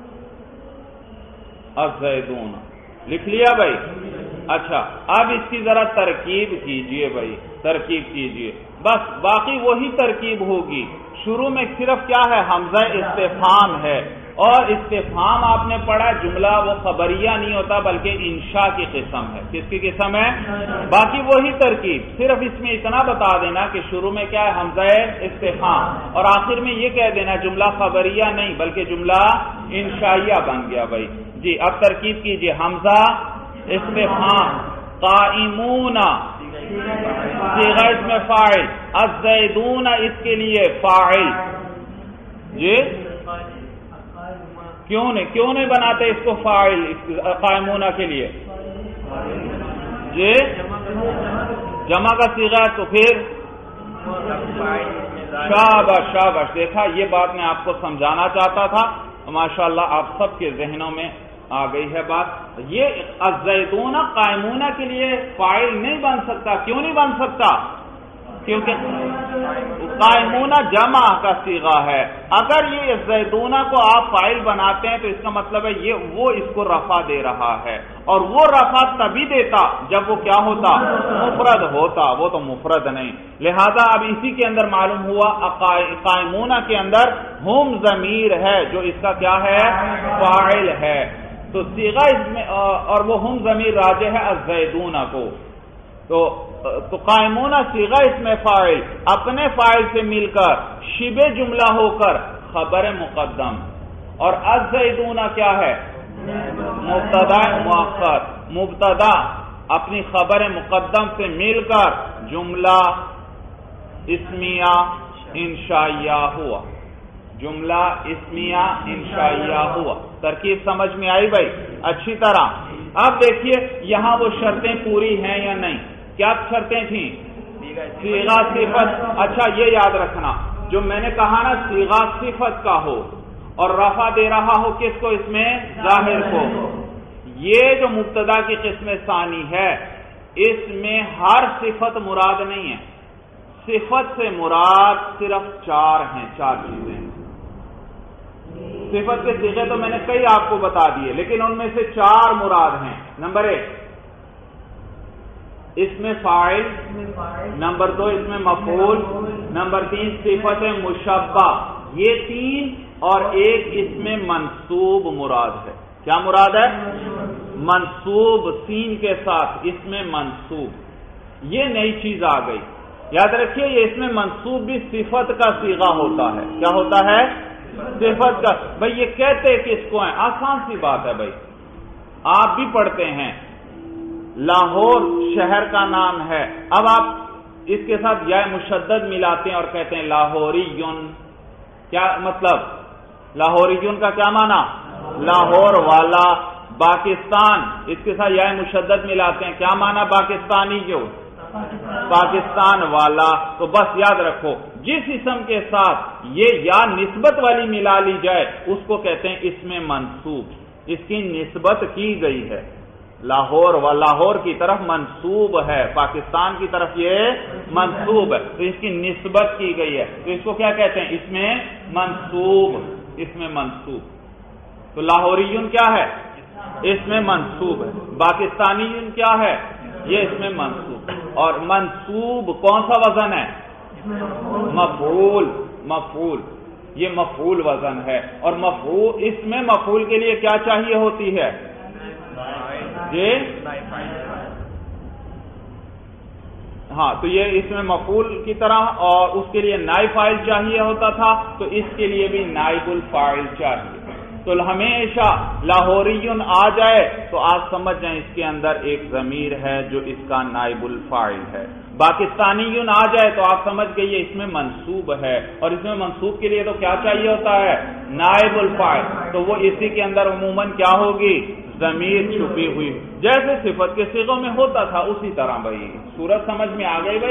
الزیدون، لکھ لیا بھائی؟ اچھا، اب اس کی ذرا ترکیب کیجئے بھائی، ترکیب کیجئے، بس باقی وہی ترکیب ہوگی۔ شروع میں صرف کیا ہے؟ حمزہ استفہام ہے، اور استفہام آپ نے پڑھا جملہ وہ خبریہ نہیں ہوتا بلکہ انشاء کی قسم ہے۔ کس کی قسم ہے؟ باقی وہی ترکیب، صرف اس میں اتنا بتا دینا کہ شروع میں کیا ہے؟ حمزہ استفہام، اور آخر میں یہ کہہ دینا جملہ خبریہ نہیں بلکہ جملہ انشائیہ بن گیا بھائی۔ جی اب ترکیب کیجئے، حمزہ استفہام، قائمون صیغہ اسم فاعل، الزیدون اس کے لیے فاعل۔ جی کیوں نہیں کیوں نہیں بناتے اس کو فاعل قائمون کے لیے؟ جی جمع کا صیغہ تو پھر شاباش شاباش۔ دیکھا، یہ بات میں آپ کو سمجھانا چاہتا تھا، ماشاءاللہ آپ سب کے ذہنوں میں آ گئی ہے بات۔ یہ الزیدون قائمون کے لیے فاعل نہیں بن سکتا، کیوں نہیں بن سکتا؟ کیونکہ قائمون جمع کا صیغہ ہے. اگر یہ زیدونہ کو آپ فاعل بناتے ہیں تو اس کا مطلب ہے یہ وہ اس کو رفع دے رہا ہے, اور وہ رفع تبھی دیتا جب وہ کیا ہوتا, مفرد ہوتا, وہ تو مفرد نہیں. لہذا اب اسی کے اندر معلوم ہوا قائمون کے اندر ہم ضمیر ہے جو اس کا کیا ہے, فاعل ہے. تو صیغہ اس میں, اور وہ ہم ضمیر راجع ہے الزیدونہ کو. تو تو قائمون صیغہ اس میں فاعل اپنے فاعل سے مل کر شبہ جملہ ہو کر خبر مقدم, اور الزیدونہ کیا ہے, مبتدا مؤخر. مبتدا اپنی خبر مقدم سے مل کر جملہ اسمیہ انشائیہ ہوا, جملہ اسمیہ انشائیہ ہوا. ترکیب سمجھ میں آئی بھائی اچھی طرح؟ اب دیکھیے یہاں وہ شرطیں پوری ہیں یا نہیں. کیا شرطیں تھیں؟ صیغہ صفت. اچھا یہ یاد رکھنا, جو میں نے کہا نا صیغہ صفت کا ہو اور رفع دے رہا ہو کس کو, اس میں ظاہر کو. یہ جو مبتدا کی قسم ثانی ہے اس میں ہر صفت مراد نہیں ہے. صفت سے مراد صرف چار ہیں, چار چیزیں. صفت کے صیغے تو میں نے کئی آپ کو بتا دیے, لیکن ان میں سے چار مراد ہیں. نمبر ایک اس میں فاعل, نمبر دو اس میں مفعول, نمبر تین صفت مشبہ, یہ تین, اور ایک اس میں منصوب مراد ہے. کیا مراد ہے؟ منصوب, سین کے ساتھ اس میں منصوب. یہ نئی چیز آ گئی, یاد رکھیے. یہ اس میں منصوب بھی صفت کا صیغہ ہوتا ہے. کیا ہوتا ہے؟ صفت کا. بھائی یہ کہتے کس کو ہیں؟ آسان سی بات ہے بھائی, آپ بھی پڑھتے ہیں. لاہور شہر کا نام ہے, اب آپ اس کے ساتھ یا مشدد ملاتے ہیں اور کہتے ہیں لاہوریون. کیا مطلب؟ لاہوریون کا کیا معنی؟ لاہور والا. پاکستان, اس کے ساتھ یا مشدد ملاتے ہیں, کیا معنی پاکستانی جو, پاکستان والا. تو بس یاد رکھو جس اسم کے ساتھ یہ یا نسبت والی ملا لی جائے اس کو کہتے ہیں اس میں منصوب. اس کی نسبت کی گئی ہے, لاہور و لاہور کی طرف منصوب ہے, پاکستان کی طرف یہ منصوب ہے, تو اس کی نسبت کی گئی ہے. تو اس کو کیا کہتے ہیں؟ اس میں منصوب. اس میں منصوب. تو لاہوریون کیا ہے؟ اس میں منصوب ہے. پاکستانیون کیا ہے؟ یہ اس میں منصوب. اور منصوب کون سا وزن ہے؟ مفعول. مفعول یہ مفعول وزن ہے. اور مفعول, اس میں مفعول کے لیے کیا چاہیے ہوتی ہے؟ جی ہاں, تو یہ اس میں مفعول کی طرح, اور اس کے لیے نائب فاعل چاہیے ہوتا تھا, تو اس کے لیے بھی نائب الفاعل چاہیے. تو ہمیشہ لاہوریون آ جائے تو آپ سمجھ جائیں اس کے اندر ایک ضمیر ہے جو اس کا نائب الفاعل ہے. پاکستانیون آ جائے تو آپ سمجھ گئے یہ اس میں منصوب ہے, اور اس میں منصوب کے لیے تو کیا چاہیے ہوتا ہے؟ نائب الفاعل. تو وہ اسی کے اندر عموماً کیا ہوگی؟ ضمیر چھپی ہوئی, جیسے صفت کے صیغوں میں ہوتا تھا اسی طرح. بھائی صورت سمجھ میں آ گئی بھائی؟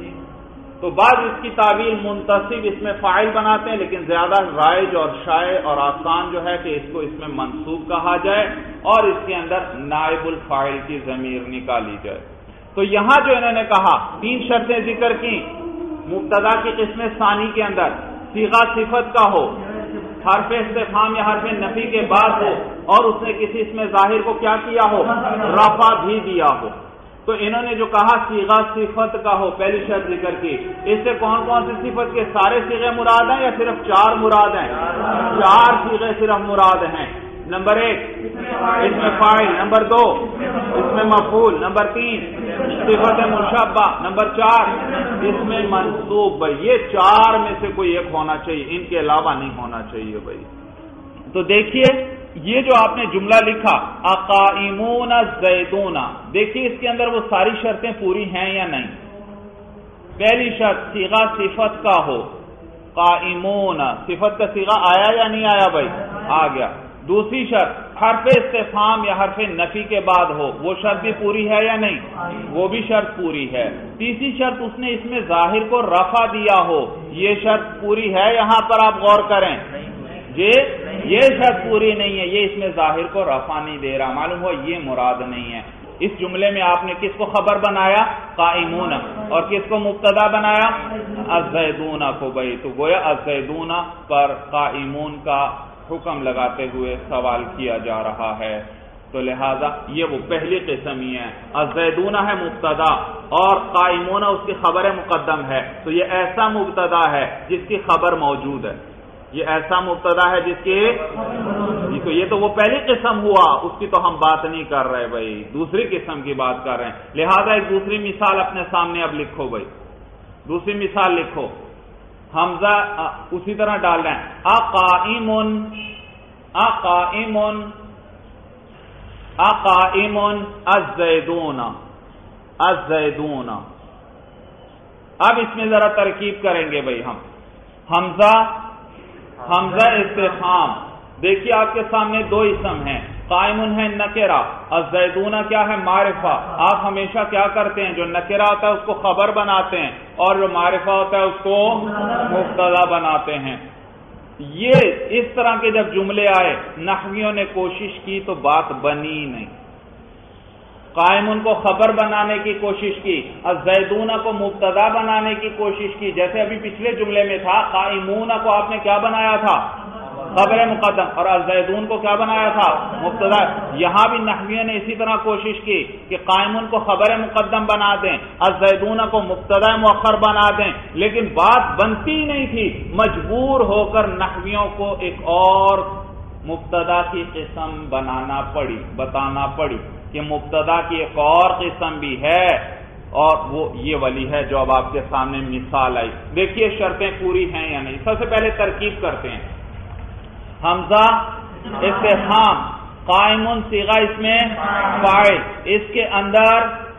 تو بعض اس کی تعویل منتصب اس میں فاعل بناتے ہیں, لیکن زیادہ رائج اور شائع اور آسان جو ہے کہ اس کو اس میں منصوب کہا جائے اور اس کے اندر نائب الفاعل کی ضمیر نکالی جائے. تو یہاں جو انہوں نے کہا تین شرطیں ذکر کی, مبتدا کی قسم ثانی کے اندر صیغہ صفت کا ہو, حرف استفہام یا حرف نفی کے بعد ہو, اور اس نے کسی اس میں ظاہر کو کیا کیا ہو؟ رفع بھی دیا ہو. تو انہوں نے جو کہا صیغہ صفت کا ہو, پہلی شرط ذکر کی. اس سے کون کون سی صفت کے سارے صیغے مراد ہیں یا صرف چار مراد ہیں؟ چار صیغے صرف مراد ہیں. نمبر ایک اس میں فاعل, نمبر دو اس میں مفعول, نمبر تین صفت مشبہ, نمبر چار اس میں منصوب. بھائی یہ چار میں سے کوئی ایک ہونا چاہیے, ان کے علاوہ نہیں ہونا چاہیے بھائی. تو دیکھیے یہ جو آپ نے جملہ لکھا اقائمون الزیدون, دیکھیے اس کے اندر وہ ساری شرطیں پوری ہیں یا نہیں. پہلی شرط صیغہ صفت کا ہو, قائمون صفت کا صیغہ آیا یا نہیں آیا بھائی؟ آ گیا. دوسری شرط حرف استفہام یا حرف نفی کے بعد ہو, وہ شرط بھی پوری ہے یا نہیں؟ وہ بھی شرط پوری ہے. تیسری شرط اس نے اس میں ظاہر کو رفع دیا ہو, یہ شرط پوری ہے. یہاں پر آپ غور کریں جی, یہ شرط پوری نہیں ہے, یہ اس میں ظاہر کو رفع نہیں دے رہا, معلوم ہو یہ مراد نہیں ہے. اس جملے میں آپ نے کس کو خبر بنایا؟ قائمون، اور کس کو مبتدا بنایا؟ الزیدون کو بھائی. تو گویا الزیدون پر قائمون کا حکم لگاتے ہوئے سوال کیا جا رہا ہے. تو لہذا یہ وہ پہلی قسم ہی ہے. الزیدون ہے مبتدا اور قائمون اس کی خبر مقدم ہے. تو یہ ایسا مبتدا ہے جس کی خبر موجود ہے، یہ ایسا مبتدا ہے جس کی تو یہ تو وہ پہلی قسم ہوا، اس کی تو ہم بات نہیں کر رہے بھائی، دوسری قسم کی بات کر رہے ہیں. لہذا ایک دوسری مثال اپنے سامنے اب لکھو بھائی، دوسری مثال لکھو. حمزہ اسی طرح ڈال رہے ہیں اقائمن اقائمن اقائمن الزیدون الزیدون. اب اس میں ذرا ترکیب کریں گے بھائی ہم. حمزہ حمزہ استفہام، دیکھیے آپ کے سامنے دو اسم ہیں، قائمن ہے نکرہ، الزیدون کیا ہے؟ معرفہ. آپ ہمیشہ کیا کرتے ہیں؟ جو نکرہ ہوتا ہے اس کو خبر بناتے ہیں اور جو معرفہ ہوتا ہے اس کو مبتدا بناتے ہیں. یہ اس طرح کے جب جملے آئے نحویوں نے کوشش کی تو بات بنی نہیں. قائمن کو خبر بنانے کی کوشش کی، الزیدون کو مبتدا بنانے کی کوشش کی. جیسے ابھی پچھلے جملے میں تھا قائمون کو آپ نے کیا بنایا تھا؟ خبر مقدم، اور الزیدون کو کیا بنایا تھا؟ مبتدا. یہاں بھی نحویوں نے اسی طرح کوشش کی کہ قائمون کو خبر مقدم بنا دیں، الزیدون کو مبتدا مؤخر بنا دیں، لیکن بات بنتی نہیں تھی. مجبور ہو کر نحویوں کو ایک اور مبتدا کی قسم بنانا پڑی، بتانا پڑی کہ مبتدا کی ایک اور قسم بھی ہے، اور وہ یہ والی ہے جو اب آپ کے سامنے مثال آئی. دیکھیے شرطیں پوری ہیں یا نہیں. سب سے پہلے ترکیب کرتے ہیں. حمزہ استفہام، قائمن صیغہ اس میں فاعل، اس کے اندر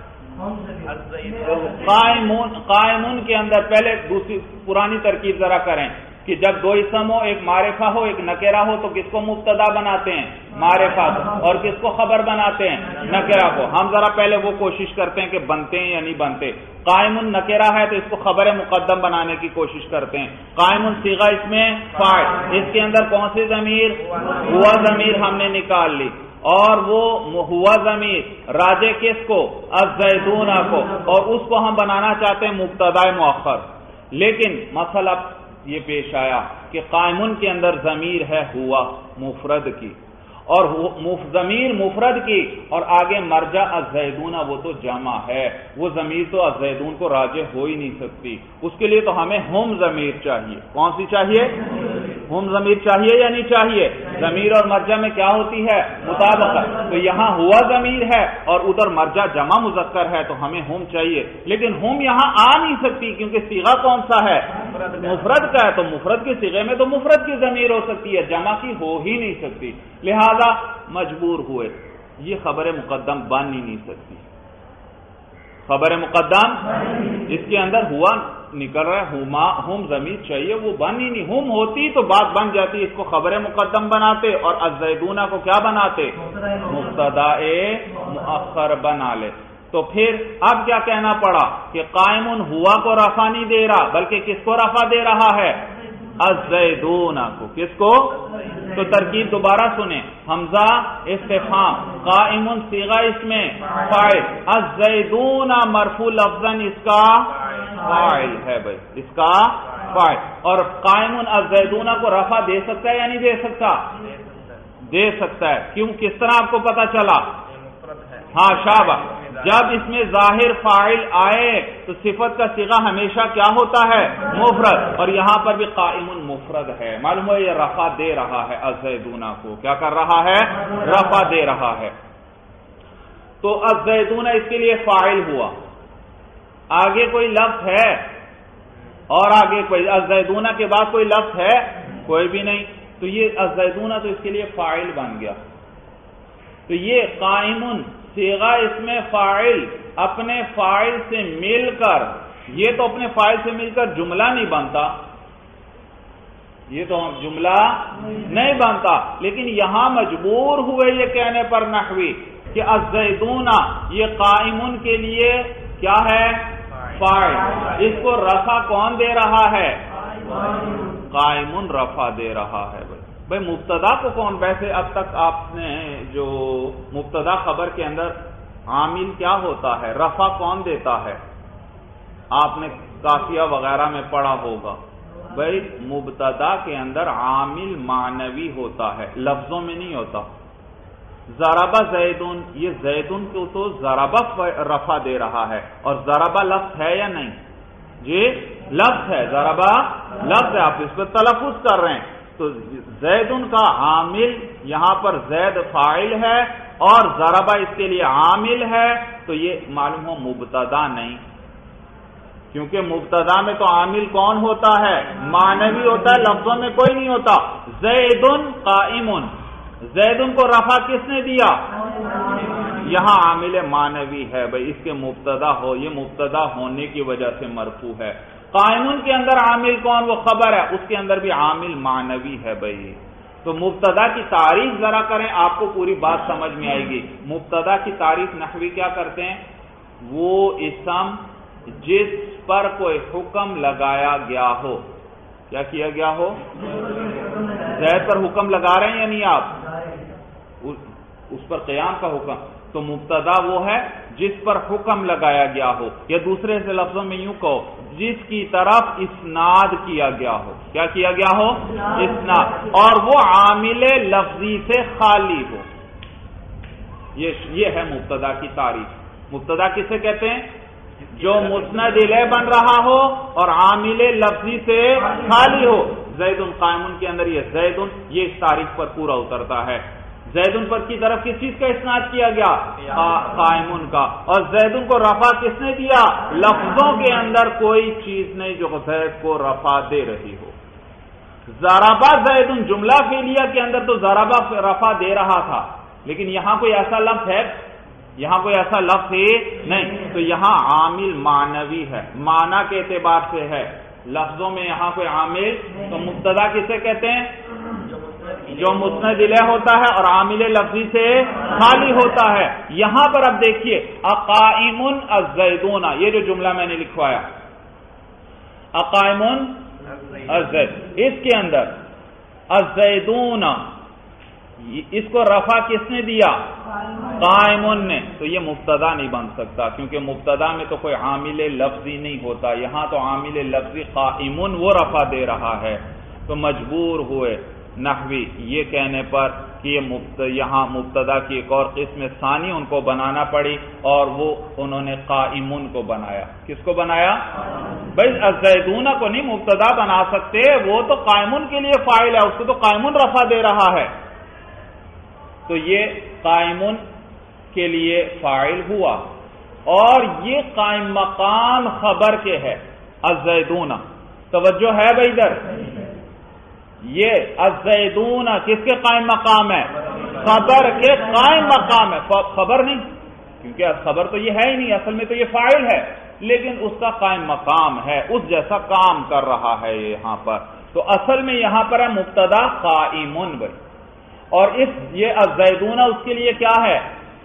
قائمن قائمن کے اندر پہلے دوسری پرانی ترکیب ذرا کریں کہ جب دو اسم ہو، ایک معرفہ ہو ایک نکرہ ہو، تو کس کو مبتدا بناتے ہیں؟ معرفہ کو. اور کس کو خبر بناتے ہیں؟ نکرہ کو. ہم ذرا پہلے وہ کوشش کرتے ہیں کہ بنتے ہیں یا نہیں بنتے. قائمن نکرہ ہے تو اس کو خبر مقدم بنانے کی کوشش کرتے ہیں. قائمن صیغہ اس میں فاعل، اس کے اندر کون سی ضمیر؟ ہوا ضمیر ہم نے نکال لی، اور وہ ہوا ضمیر راجع کس کو؟ الزیدون کو، اور اس کو ہم بنانا چاہتے ہیں مبتدا مؤخر. لیکن مسئلہ یہ پیش آیا کہ قائمن کے اندر ضمیر ہے ہوا مفرد کی، اور ضمیر مفرد کی، اور آگے مرجع الزیدون وہ تو جمع ہے. وہ ضمیر تو الزیدون کو راجع ہو ہی نہیں سکتی. اس کے لیے تو ہمیں ہم ضمیر چاہیے. کون سی چاہیے؟ ہم ضمیر چاہیے یا نہیں چاہیے؟ ضمیر اور مرجع میں کیا ہوتی ہے؟ مطابقت. تو یہاں ہوا ضمیر ہے اور ادھر مرجع جمع مذکر ہے، تو ہمیں ہم چاہیے. لیکن ہم یہاں آ نہیں سکتی کیونکہ صیغہ کون سا ہے؟ مفرد کا ہے. تو مفرد کے صیغے میں تو مفرد کی ضمیر ہو سکتی ہے، جمع کی ہو ہی نہیں سکتی. لہذا مجبور ہوئے، یہ خبر مقدم بن ہی نہیں سکتی. خبر مقدم اس کے اندر ہوا نکل رہا ہے، ہم ضمیر چاہیے، وہ بن ہی نہیں. ہم ہوتی تو بات بن جاتی. اس کو خبر مقدم بناتے اور الزیدون کو کیا بناتے؟ مبتدا مؤخر بنا لے. تو پھر اب کیا کہنا پڑا کہ قائمن ہوا کو رفع نہیں دے رہا، بلکہ کس کو رفع دے رہا ہے؟ الزیدون کو. کس کو؟ تو ترکیب دوبارہ سنیں. حمزہ استفہام، قائمن صیغہ اس میں فاعل، الزیدون مرفوع لفظاً اس کا فاعل ہے بھائی، اس کا فاعل. اور قائمن الزیدون کو رفع دے سکتا ہے یا نہیں دے سکتا؟ دے سکتا ہے. کیوں؟ کس طرح آپ کو پتا چلا؟ ہاں شابہ. جب اس میں ظاہر فاعل آئے تو صفت کا صیغہ ہمیشہ کیا ہوتا ہے؟ مفرد. اور یہاں پر بھی قائمن مفرد ہے. معلوم ہے یہ رفع دے رہا ہے الزیدون کو. کیا کر رہا ہے؟ رفع دے رہا ہے. تو الزیدون اس کے لیے فاعل ہوا. آگے کوئی لفظ ہے؟ اور آگے کوئی الزیدون کے بعد کوئی لفظ ہے؟ کوئی بھی نہیں. تو یہ الزیدون تو اس کے لیے فاعل بن گیا. تو یہ قائمن صیغہ اس میں فاعل اپنے فاعل سے مل کر، یہ تو اپنے فاعل سے مل کر جملہ نہیں بنتا، یہ تو جملہ نہیں بنتا. لیکن یہاں مجبور ہوئے یہ کہنے پر نحوی کہ الزیدون یہ قائمن کے لیے کیا ہے؟ فاعل. اس کو رفع کون دے رہا ہے؟ قائمن رفع دے رہا ہے. بھائی مبتدا کو کون؟ ویسے اب تک آپ نے جو مبتدا خبر کے اندر عامل کیا ہوتا ہے؟ رفع کون دیتا ہے؟ آپ نے کافیہ وغیرہ میں پڑھا ہوگا بھائی مبتدا کے اندر عامل معنوی ہوتا ہے، لفظوں میں نہیں ہوتا۔ ضربہ زیدن، یہ زیدن کو تو ضربہ رفع دے رہا ہے، اور ضربہ لفظ ہے یا نہیں؟ جی لفظ ہے، ضربہ لفظ ہے، آپ اس پہ تلفظ کر رہے ہیں۔ تو زیدن کا عامل یہاں پر زید فاعل ہے اور ضربہ اس کے لیے عامل ہے، تو یہ معلوم ہو مبتدا نہیں، کیونکہ مبتدا میں تو عامل کون ہوتا ہے؟ معنوی ہوتا ہے، لفظوں میں کوئی نہیں ہوتا۔ زیدن قائم، زیدن کو رفع کس نے دیا؟ یہاں عامل معنوی ہے بھائی، اس کے مبتدا ہو، یہ مبتدا ہونے کی وجہ سے مرفوع ہے۔ قائمون کے اندر عامل کون؟ وہ خبر ہے، اس کے اندر بھی عامل معنوی ہے بھائی۔ تو مبتدا کی تعریف ذرا کریں، آپ کو پوری بات سمجھ میں آئے گی۔ مبتدا کی تعریف نحوی کیا کرتے ہیں؟ وہ اسم جس پر کوئی حکم لگایا گیا ہو، کیا کیا گیا ہو؟ زید پر حکم لگا رہے ہیں یا نہیں آپ؟ اس پر قیام کا حکم، تو مبتدا وہ ہے جس پر حکم لگایا گیا ہو، یا دوسرے سے لفظوں میں یوں کہو جس کی طرف اسناد کیا گیا ہو۔ کیا کیا گیا ہو؟ اسناد، اور وہ عامل لفظی سے خالی ہو۔ یہ ہے مبتدا کی تعریف۔ مبتدا کسے کہتے ہیں؟ جو مسند الیہ بن رہا ہو اور عامل لفظی سے خالی ہو۔ زیدن قائمن کے اندر یہ زیدن، یہ اس تعریف پر پورا اترتا ہے۔ زیدن پر کی طرف کس چیز کا اسناد کیا گیا؟ قائمن کا۔ اور زیدن کو رفع کس نے دیا؟ لفظوں کے اندر کوئی چیز نہیں جو زید کو رفع دے رہی ہو۔ ضربہ زیدن جملہ فعلیہ کے اندر تو ضربہ رفع دے رہا تھا، لیکن یہاں کوئی ایسا لفظ ہے؟ یہاں کوئی ایسا لفظ ہی نہیں، تو یہاں عامل معنوی ہے، معنی کے اعتبار سے ہے، لفظوں میں یہاں کوئی عامل۔ تو مبتدا کسے کہتے ہیں؟ جو مسند الیہ ہوتا ہے اور عامل لفظی سے خالی ہوتا ہے۔ یہاں پر اب دیکھیے اقائم الزیدون، یہ جو جملہ میں نے لکھوایا اقائم الزید، اس کے اندر الزیدون، اس کو رفع کس نے دیا؟ قائمن نے، تو یہ مبتدا نہیں بن سکتا، کیونکہ مبتدا میں تو کوئی عامل لفظی نہیں ہوتا، یہاں تو عامل لفظی قائمن وہ رفع دے رہا ہے۔ تو مجبور ہوئے نحوی یہ کہنے پر کہ یہ یہاں مبتدا کی ایک اور قسم ثانی ان کو بنانا پڑی، اور وہ انہوں نے قائمن کو بنایا۔ کس کو بنایا؟ بھائی الزیدون کو نہیں مبتدا بنا سکتے، وہ تو قائمن کے لیے فاعل ہے، اس کو تو قائمن رفع دے رہا ہے، تو یہ قائمن کے لیے فاعل ہوا، اور یہ قائم مقام خبر کے ہے الزیدون۔ توجہ ہے بھائی ادھر، یہ الزیدون کس کے قائم مقام ہے؟ خبر کے قائم مقام ہے، خبر نہیں، کیونکہ خبر تو یہ ہے ہی نہیں، اصل میں تو یہ فاعل ہے، لیکن اس کا قائم مقام ہے، اس جیسا کام کر رہا ہے یہاں پر۔ تو اصل میں یہاں پر ہے مبتدا قائمن بھائی، اور اس یہ الزیدون اس کے لیے کیا ہے؟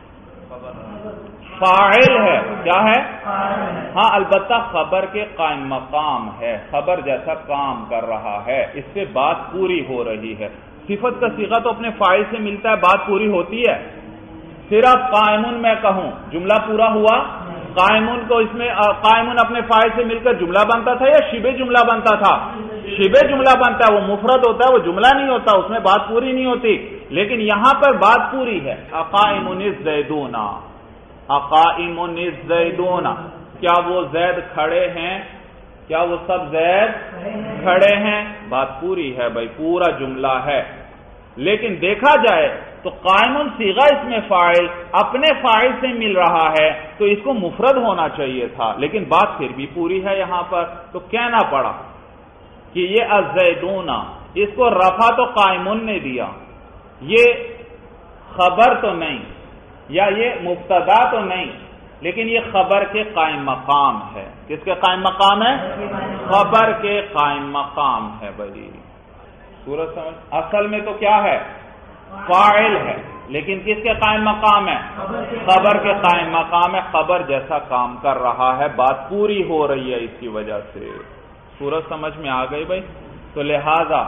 فاعل ہے، کیا ہے؟ ہاں البتہ خبر کے قائم مقام ہے، خبر جیسا کام کر رہا ہے، اس سے بات پوری ہو رہی ہے۔ صفت کا صیغہ تو اپنے فاعل سے ملتا ہے، بات پوری ہوتی ہے۔ صرف قائمن میں کہوں جملہ پورا ہوا، قائمن کو اس میں قائمن اپنے فاعل سے مل کر جملہ بنتا تھا یا شبہ جملہ بنتا تھا؟ شبہ جملہ بنتا ہے، وہ مفرد ہوتا ہے، وہ جملہ نہیں ہوتا، اس میں بات پوری نہیں ہوتی، لیکن یہاں پر بات پوری ہے۔ اقائم الزیدون، اقائم الزیدون، کیا وہ زید کھڑے ہیں؟ کیا وہ سب زید کھڑے ہیں؟ بات پوری ہے بھائی، پورا جملہ ہے، لیکن دیکھا جائے تو قائمن صیغہ اس میں فاعل اپنے فاعل سے مل رہا ہے، تو اس کو مفرد ہونا چاہیے تھا، لیکن بات پھر بھی پوری ہے یہاں پر، تو کہنا پڑا کہ یہ الزیدون، اس کو رفع تو قائمن نے دیا، یہ خبر تو نہیں، یا یہ مبتدا تو نہیں، لیکن یہ خبر کے قائم مقام ہے۔ کس کے قائم مقام ہے؟ خبر کے قائم مقام ہے بھائی، سورج سمجھ؟ اصل میں تو کیا ہے؟ فاعل ہے، لیکن کس کے قائم مقام ہے؟ خبر کے قائم مقام ہے، خبر جیسا کام کر رہا ہے، بات پوری ہو رہی ہے اس کی وجہ سے۔ سورج سمجھ میں آ گئی بھائی؟ تو لہذا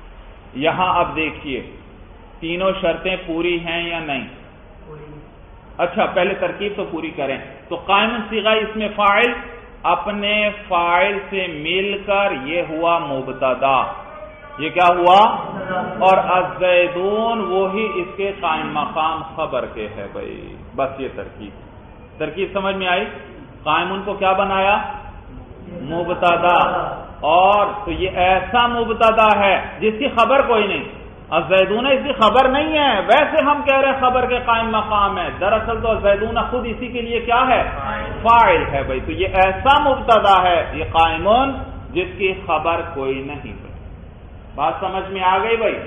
یہاں اب دیکھیے تینوں شرطیں پوری ہیں یا نہیں؟ اچھا پہلے ترکیب تو پوری کریں. تو قائم صیغہ اس میں فاعل اپنے فاعل سے مل کر یہ ہوا مبتدا، یہ کیا ہوا؟ اور الزیدون وہی اس کے قائم مقام خبر کے ہے بھائی. بس یہ ترکیب ترکیب سمجھ میں آئی؟ قائمون کو کیا بنایا؟ مبتدا. اور تو یہ ایسا مبتدا ہے جس کی خبر کوئی نہیں. الزیدون اس کی خبر نہیں ہے، ویسے ہم کہہ رہے ہیں خبر کے قائم مقام ہے، دراصل تو الزیدون خود اسی کے لیے کیا ہے؟ فاعل ہے بھائی. تو یہ ایسا مبتدا ہے یہ قائمون جس کی خبر کوئی نہیں. بات سمجھ میں آ گئی بھائی؟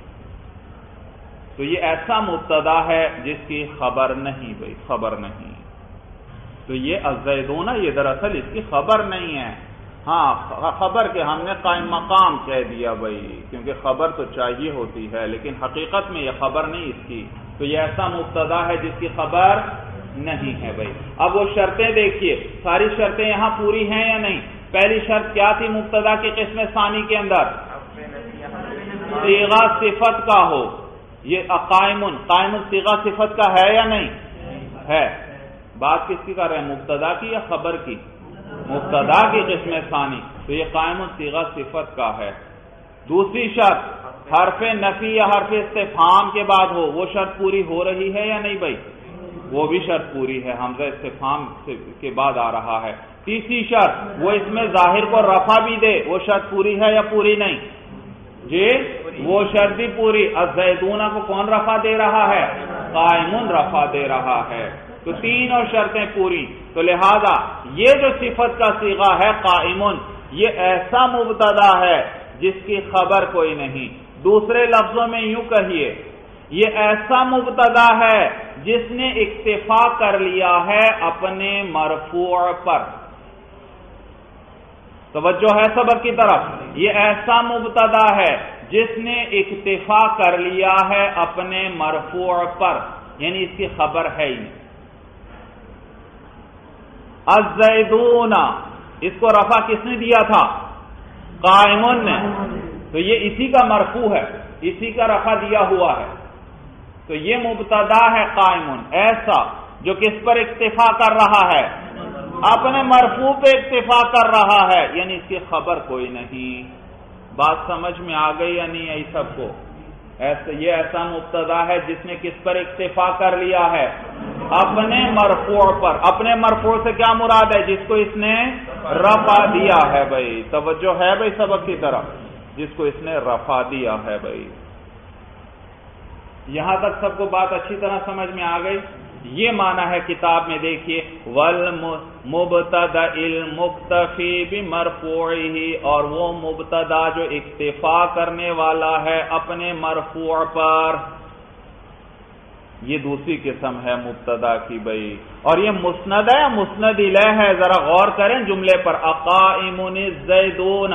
تو یہ ایسا مبتدا ہے جس کی خبر نہیں بھائی، خبر نہیں. تو یہ الزیدون یہ دراصل اس کی خبر نہیں ہے. ہاں خبر کے ہم نے قائم مقام کہہ دیا بھائی، کیونکہ خبر تو چاہیے ہوتی ہے لیکن حقیقت میں یہ خبر نہیں اس کی. تو یہ ایسا مبتدا ہے جس کی خبر نہیں ہے بھائی. اب وہ شرطیں دیکھیے، ساری شرطیں یہاں پوری ہیں یا نہیں؟ پہلی شرط کیا تھی مبتدا کی قسم ثانی کے اندر؟ صیغہ صفت کا ہو. یہ قائمون قائمون صیغہ صفت کا ہے یا نہیں ہے؟ بات کس کی کر رہے ہیں، مبتدا کی یا خبر کی؟ مبتدا کی قسم ثانی. تو یہ قائمون صیغہ صفت کا ہے. دوسری شرط حرف نفی یا حرف استفہام کے بعد ہو، وہ شرط پوری ہو رہی ہے یا نہیں بھائی؟ وہ بھی شرط پوری ہے، حمزہ استفہام کے بعد آ رہا ہے. تیسری شرط وہ اس میں ظاہر کو رفع بھی دے، وہ شرط پوری ہے یا پوری نہیں؟ جی وہ شرط بھی پوری. الزیدون کو کون رفع دے رہا ہے؟ قائمون رفع دے رہا ہے. تو تینوں شرطیں پوری. تو لہذا یہ جو صفت کا صیغہ ہے قائمون، یہ ایسا مبتدا ہے جس کی خبر کوئی نہیں. دوسرے لفظوں میں یوں کہیے یہ ایسا مبتدا ہے جس نے اکتفا کر لیا ہے اپنے مرفوع پر. توجہ ہے سبق کی طرف. یہ ایسا مبتدا ہے جس نے اکتفا کر لیا ہے اپنے مرفوع پر، یعنی اس کی خبر ہے ہی. الزیدون اس کو رفع کس نے دیا تھا؟ قائمون نے. تو یہ اسی کا مرفوع ہے، اسی کا رفع دیا ہوا ہے. تو یہ مبتدا ہے قائمون ایسا جو کس پر اکتفا کر رہا ہے؟ اپنے مرفوع پہ اکتفا کر رہا ہے، یعنی اس کی خبر کوئی نہیں. بات سمجھ میں آ گئی یا نہیں آئی سب کو؟ ایسا یہ ایسا مبتدا ہے جس نے کس پر اکتفا کر لیا ہے؟ اپنے مرفوع پر. اپنے مرفوع سے کیا مراد ہے؟ جس کو اس نے رفع دیا ہے بھائی. توجہ ہے بھائی سبق کی طرف؟ جس کو اس نے رفع دیا ہے بھائی. یہاں تک سب کو بات اچھی طرح سمجھ میں آ گئی؟ یہ معنی ہے کتاب میں دیکھیے وَالْمُبْتَدَإِ الْمُقْتَفِي بِمَرْفُوعِهِ، اور وہ مبتدا جو اکتفا کرنے والا ہے اپنے مرفوع پر. یہ دوسری قسم ہے مبتدا کی بھائی. اور یہ مسند ہے مسند الیہ ہے. ذرا غور کریں جملے پر. اقائمون الزیدون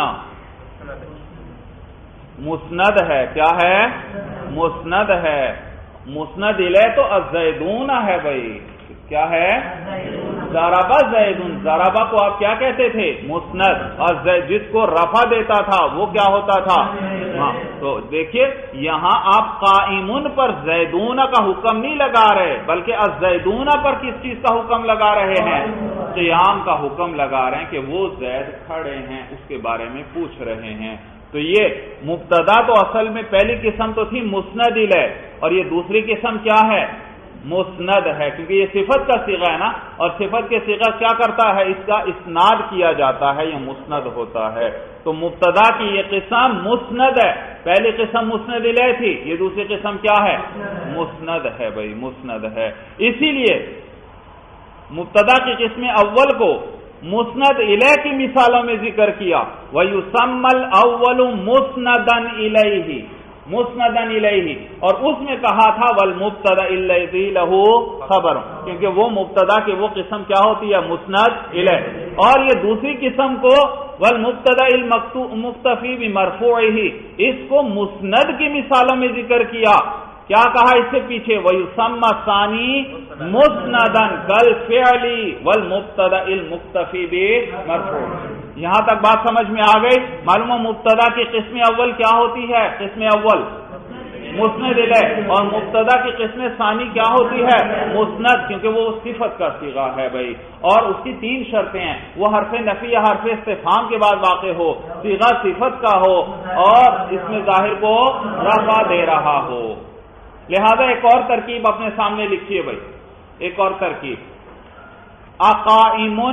مسند ہے. کیا ہے؟ مسند ہے. مسند الیہ تو الزیدون ہے بھائی. کیا ہے؟ ضربہ زیدون. ضربہ کو آپ کیا کہتے تھے؟ مسند. اور جس کو رفع دیتا تھا وہ کیا ہوتا تھا؟ ہاں. تو دیکھیے یہاں آپ قائمون پر زیدون کا حکم نہیں لگا رہے بلکہ الزیدون پر کس چیز کا حکم لگا رہے ہیں؟ قیام کا حکم لگا رہے ہیں کہ وہ زید کھڑے ہیں، اس کے بارے میں پوچھ رہے ہیں. تو یہ مبتدا تو اصل میں پہلی قسم تو تھی مسند الیہ، اور یہ دوسری قسم کیا ہے؟ مسند ہے. کیونکہ یہ صفت کا صیغہ ہے نا، اور صفت کے صیغہ کیا کرتا ہے؟ اس کا اسناد کیا جاتا ہے، یہ مسند ہوتا ہے. تو مبتدا کی یہ قسم مسند ہے. پہلی قسم مسند الیہ تھی، یہ دوسری قسم کیا ہے؟ مسند ہے بھائی، مسند ہے. اسی لیے مبتدا کی قسم اول کو مسند الیہ کی مثالوں میں ذکر کیا. وَيُسَمَّى الْأَوَّلُ مُسْنَدًا إِلَيْهِ مسندن الیہ، اور اس میں کہا تھا والمبتدا الذی لہ خبر، کیونکہ وہ مبتدا کی وہ قسم کیا ہوتی ہے؟ مسند الیہ. اور یہ دوسری قسم کو والمبتدا المقتفی بمرفوعہ، اس کو مسند کی مثالوں میں ذکر کیا. کیا کہا اس سے پیچھے؟ وَيُسَمَّى الثَّانِي مُسْنَدًا كَالْفِعْلِ وَالْمُبْتَدَإِ الْمُقْتَفِي بِمَرْفُوعٍ. یہاں تک بات سمجھ میں آ گئی؟ معلوم مبتدا کی قسم اول کیا ہوتی ہے؟ قسم اول مسند الیہ، اور مبتدا کی قسم ثانی کیا ہوتی ہے؟ مسند، کیونکہ وہ صفت کا صیغہ ہے بھائی، اور اس کی تین شرطیں ہیں، وہ حرف نفی یا حرف استفہام کے بعد واقع ہو، صیغہ صفت کا ہو، اور اس میں ظاہر کو رفع دے رہا ہو۔ لہذا ایک اور ترکیب اپنے سامنے لکھیے بھائی، ایک اور ترکیب، اقائم،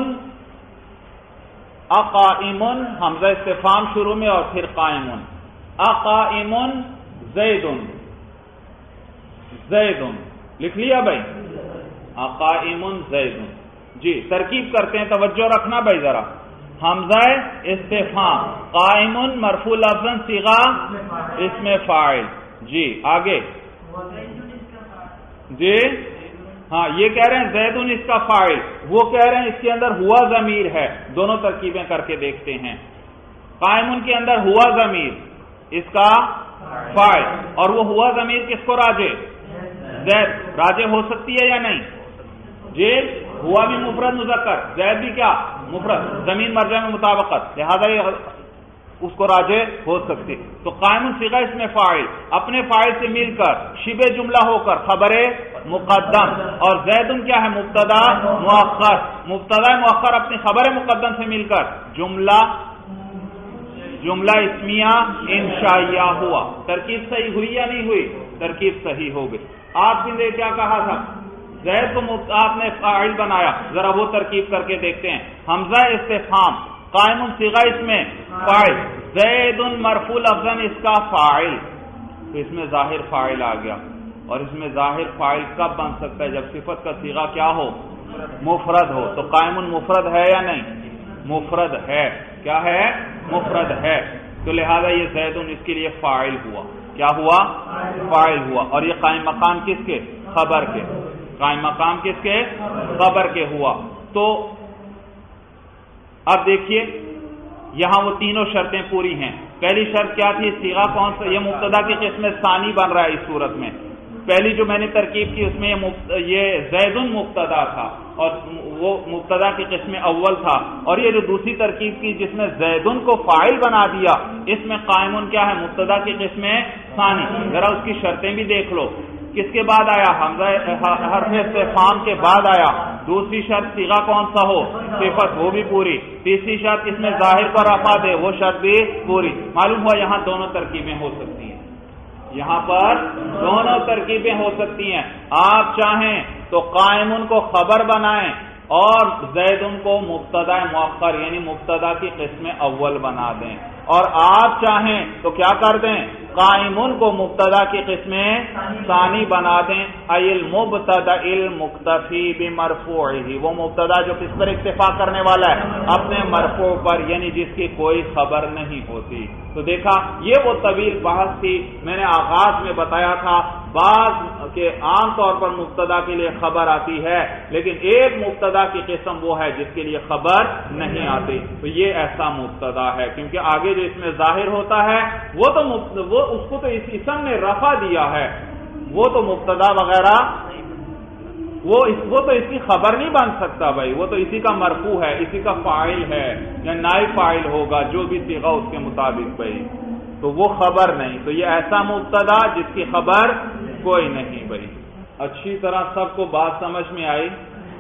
اقائم حمزہ استفہام شروع میں اور پھر قائم، اقائم زید، زید لکھ لیا بھائی، اقائم زید۔ جی ترکیب کرتے ہیں، توجہ رکھنا بھائی ذرا، حمزہ استفہام، قائم مرفوع لفظاً صیغہ اسم فاعل۔ جی آگے، جی ہاں یہ کہہ رہے ہیں زیدن اس کا فاعل، وہ کہہ رہے ہیں اس کے اندر ہوا ضمیر ہے، دونوں ترکیبیں کر کے دیکھتے ہیں۔ قائمن کے اندر ہوا ضمیر اس کا فاعل، اور وہ ہوا ضمیر کس کو راجع؟ زید راجع ہو سکتی ہے یا نہیں؟ جی ہوا بھی مفرد مذکر، زید بھی کیا مفرد، زمین مرجع میں مطابقت، لہذا یہ اس کو راجع ہو سکتی۔ تو قائم صیغہ اس میں فاعل اپنے فاعل سے مل کر شبہ جملہ ہو کر خبر مقدم، اور زیدن کیا ہے؟ مبتدا مؤخر، مبتدا مؤخر اپنی خبر مقدم سے مل کر جملہ جملہ اسمیہ انشائیہ ہوا۔ ترکیب صحیح ہوئی یا نہیں ہوئی؟ ترکیب صحیح ہو گئی۔ آپ نے کیا کہا تھا؟ زید کو آپ نے فاعل بنایا، ذرا وہ ترکیب کر کے دیکھتے ہیں۔ حمزہ استفہام، قائم صیغہ اس میں فاعل، زید مرفوع لفظاً اس کا فاعل، تو اس میں ظاہر فاعل آ گیا، اور اس میں ظاہر فاعل کب بن سکتا ہے؟ جب صفت کا صیغہ کیا ہو؟ مفرد ہو۔ تو قائم مفرد ہے یا نہیں؟ مفرد ہے، کیا ہے؟ مفرد ہے، تو لہذا یہ زید اس کے لیے فاعل ہوا، کیا ہوا؟ فاعل ہوا، اور یہ قائم مقام کس کے؟ خبر کے، قائم مقام کس کے؟ خبر کے ہوا۔ تو اب دیکھیے یہاں وہ تینوں شرطیں پوری ہیں۔ پہلی شرط کیا تھی؟ صیغہ کون سا؟ یہ مبتدا کی قسم ثانی بن رہا ہے اس صورت میں۔ پہلی جو میں نے ترکیب کی اس میں یہ زیدن مبتدا تھا اور وہ مبتدا کی قسم اول تھا، اور یہ جو دوسری ترکیب کی جس میں زیدن کو فاعل بنا دیا، اس میں قائمن کیا ہے؟ مبتدا کی قسم ثانی۔ ذرا اس کی شرطیں بھی دیکھ لو، کس کے بعد آیا؟ حمزہ حرف استفہام کے بعد آیا۔ دوسری شرط صیغہ کون سا ہو؟ صفت، وہ بھی پوری۔ تیسری شرط اس میں ظاہر پر رفع دے، وہ شرط بھی پوری۔ معلوم ہوا یہاں دونوں ترکیبیں ہو سکتی ہیں، یہاں پر دونوں ترکیبیں ہو سکتی ہیں۔ آپ چاہیں تو قائمن کو خبر بنائیں اور زیدن کو مبتدا مؤخر یعنی مبتدا کی قسم اول بنا دیں، اور آپ چاہیں تو کیا کر دیں؟ قائمن کو مبتدا کی قسم ثانی بنا دیں، ای المبتدا المکتفی بمرفوعہ، وہ مبتدا جو کس پر اکتفا کرنے والا ہے؟ اپنے مرفوع پر، یعنی جس کی کوئی خبر نہیں ہوتی۔ تو دیکھا یہ وہ طویل بحث تھی، میں نے آغاز میں بتایا تھا بعض کے عام طور پر مبتدا کے لیے خبر آتی ہے، لیکن ایک مبتدا کی قسم وہ ہے جس کے لیے خبر نہیں آتی، تو یہ ایسا مبتدا ہے، کیونکہ آگے جو اس میں ظاہر ہوتا ہے وہ تو وہ اس کو تو اس اسم نے رفع دیا ہے، وہ تو مبتدا وغیرہ وہ اس وہ تو اس کی خبر نہیں بن سکتا بھائی، وہ تو اسی کا مرفوع ہے، اسی کا فاعل ہے یا نائب فاعل ہوگا، جو بھی صیغہ اس کے مطابق بھائی، تو وہ خبر نہیں۔ تو یہ ایسا مبتدا جس کی خبر کوئی نہیں بھائی۔ اچھی طرح سب کو بات سمجھ میں آئی؟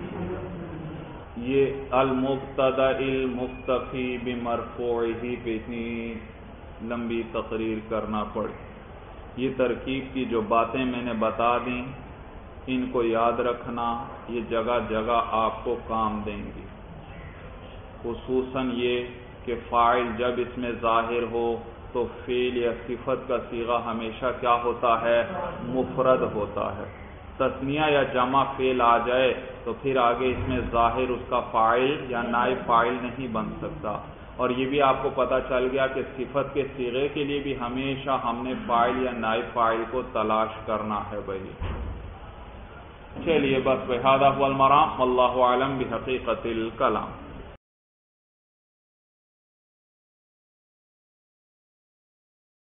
یہ المبتدا المکتفی بمرفوعہ پہ اتنی لمبی تقریر کرنا پڑی۔ یہ ترکیب کی جو باتیں میں نے بتا دیں ان کو یاد رکھنا، یہ جگہ جگہ آپ کو کام دیں گی، خصوصاً یہ کہ فاعل جب اس میں ظاہر ہو تو فعل یا صفت کا صیغہ ہمیشہ کیا ہوتا ہے؟ مفرد ہوتا ہے۔ تثنیہ یا جمع فعل آ جائے تو پھر آگے اس میں ظاہر اس کا فاعل یا نائب فاعل نہیں بن سکتا، اور یہ بھی آپ کو پتا چل گیا کہ صفت کے صیغے کے لیے بھی ہمیشہ ہم نے فاعل یا نائب فاعل کو تلاش کرنا ہے بھائی۔ چلیے بس بہذا هو المرام، واللہ اعلم بحقیقت الکلام۔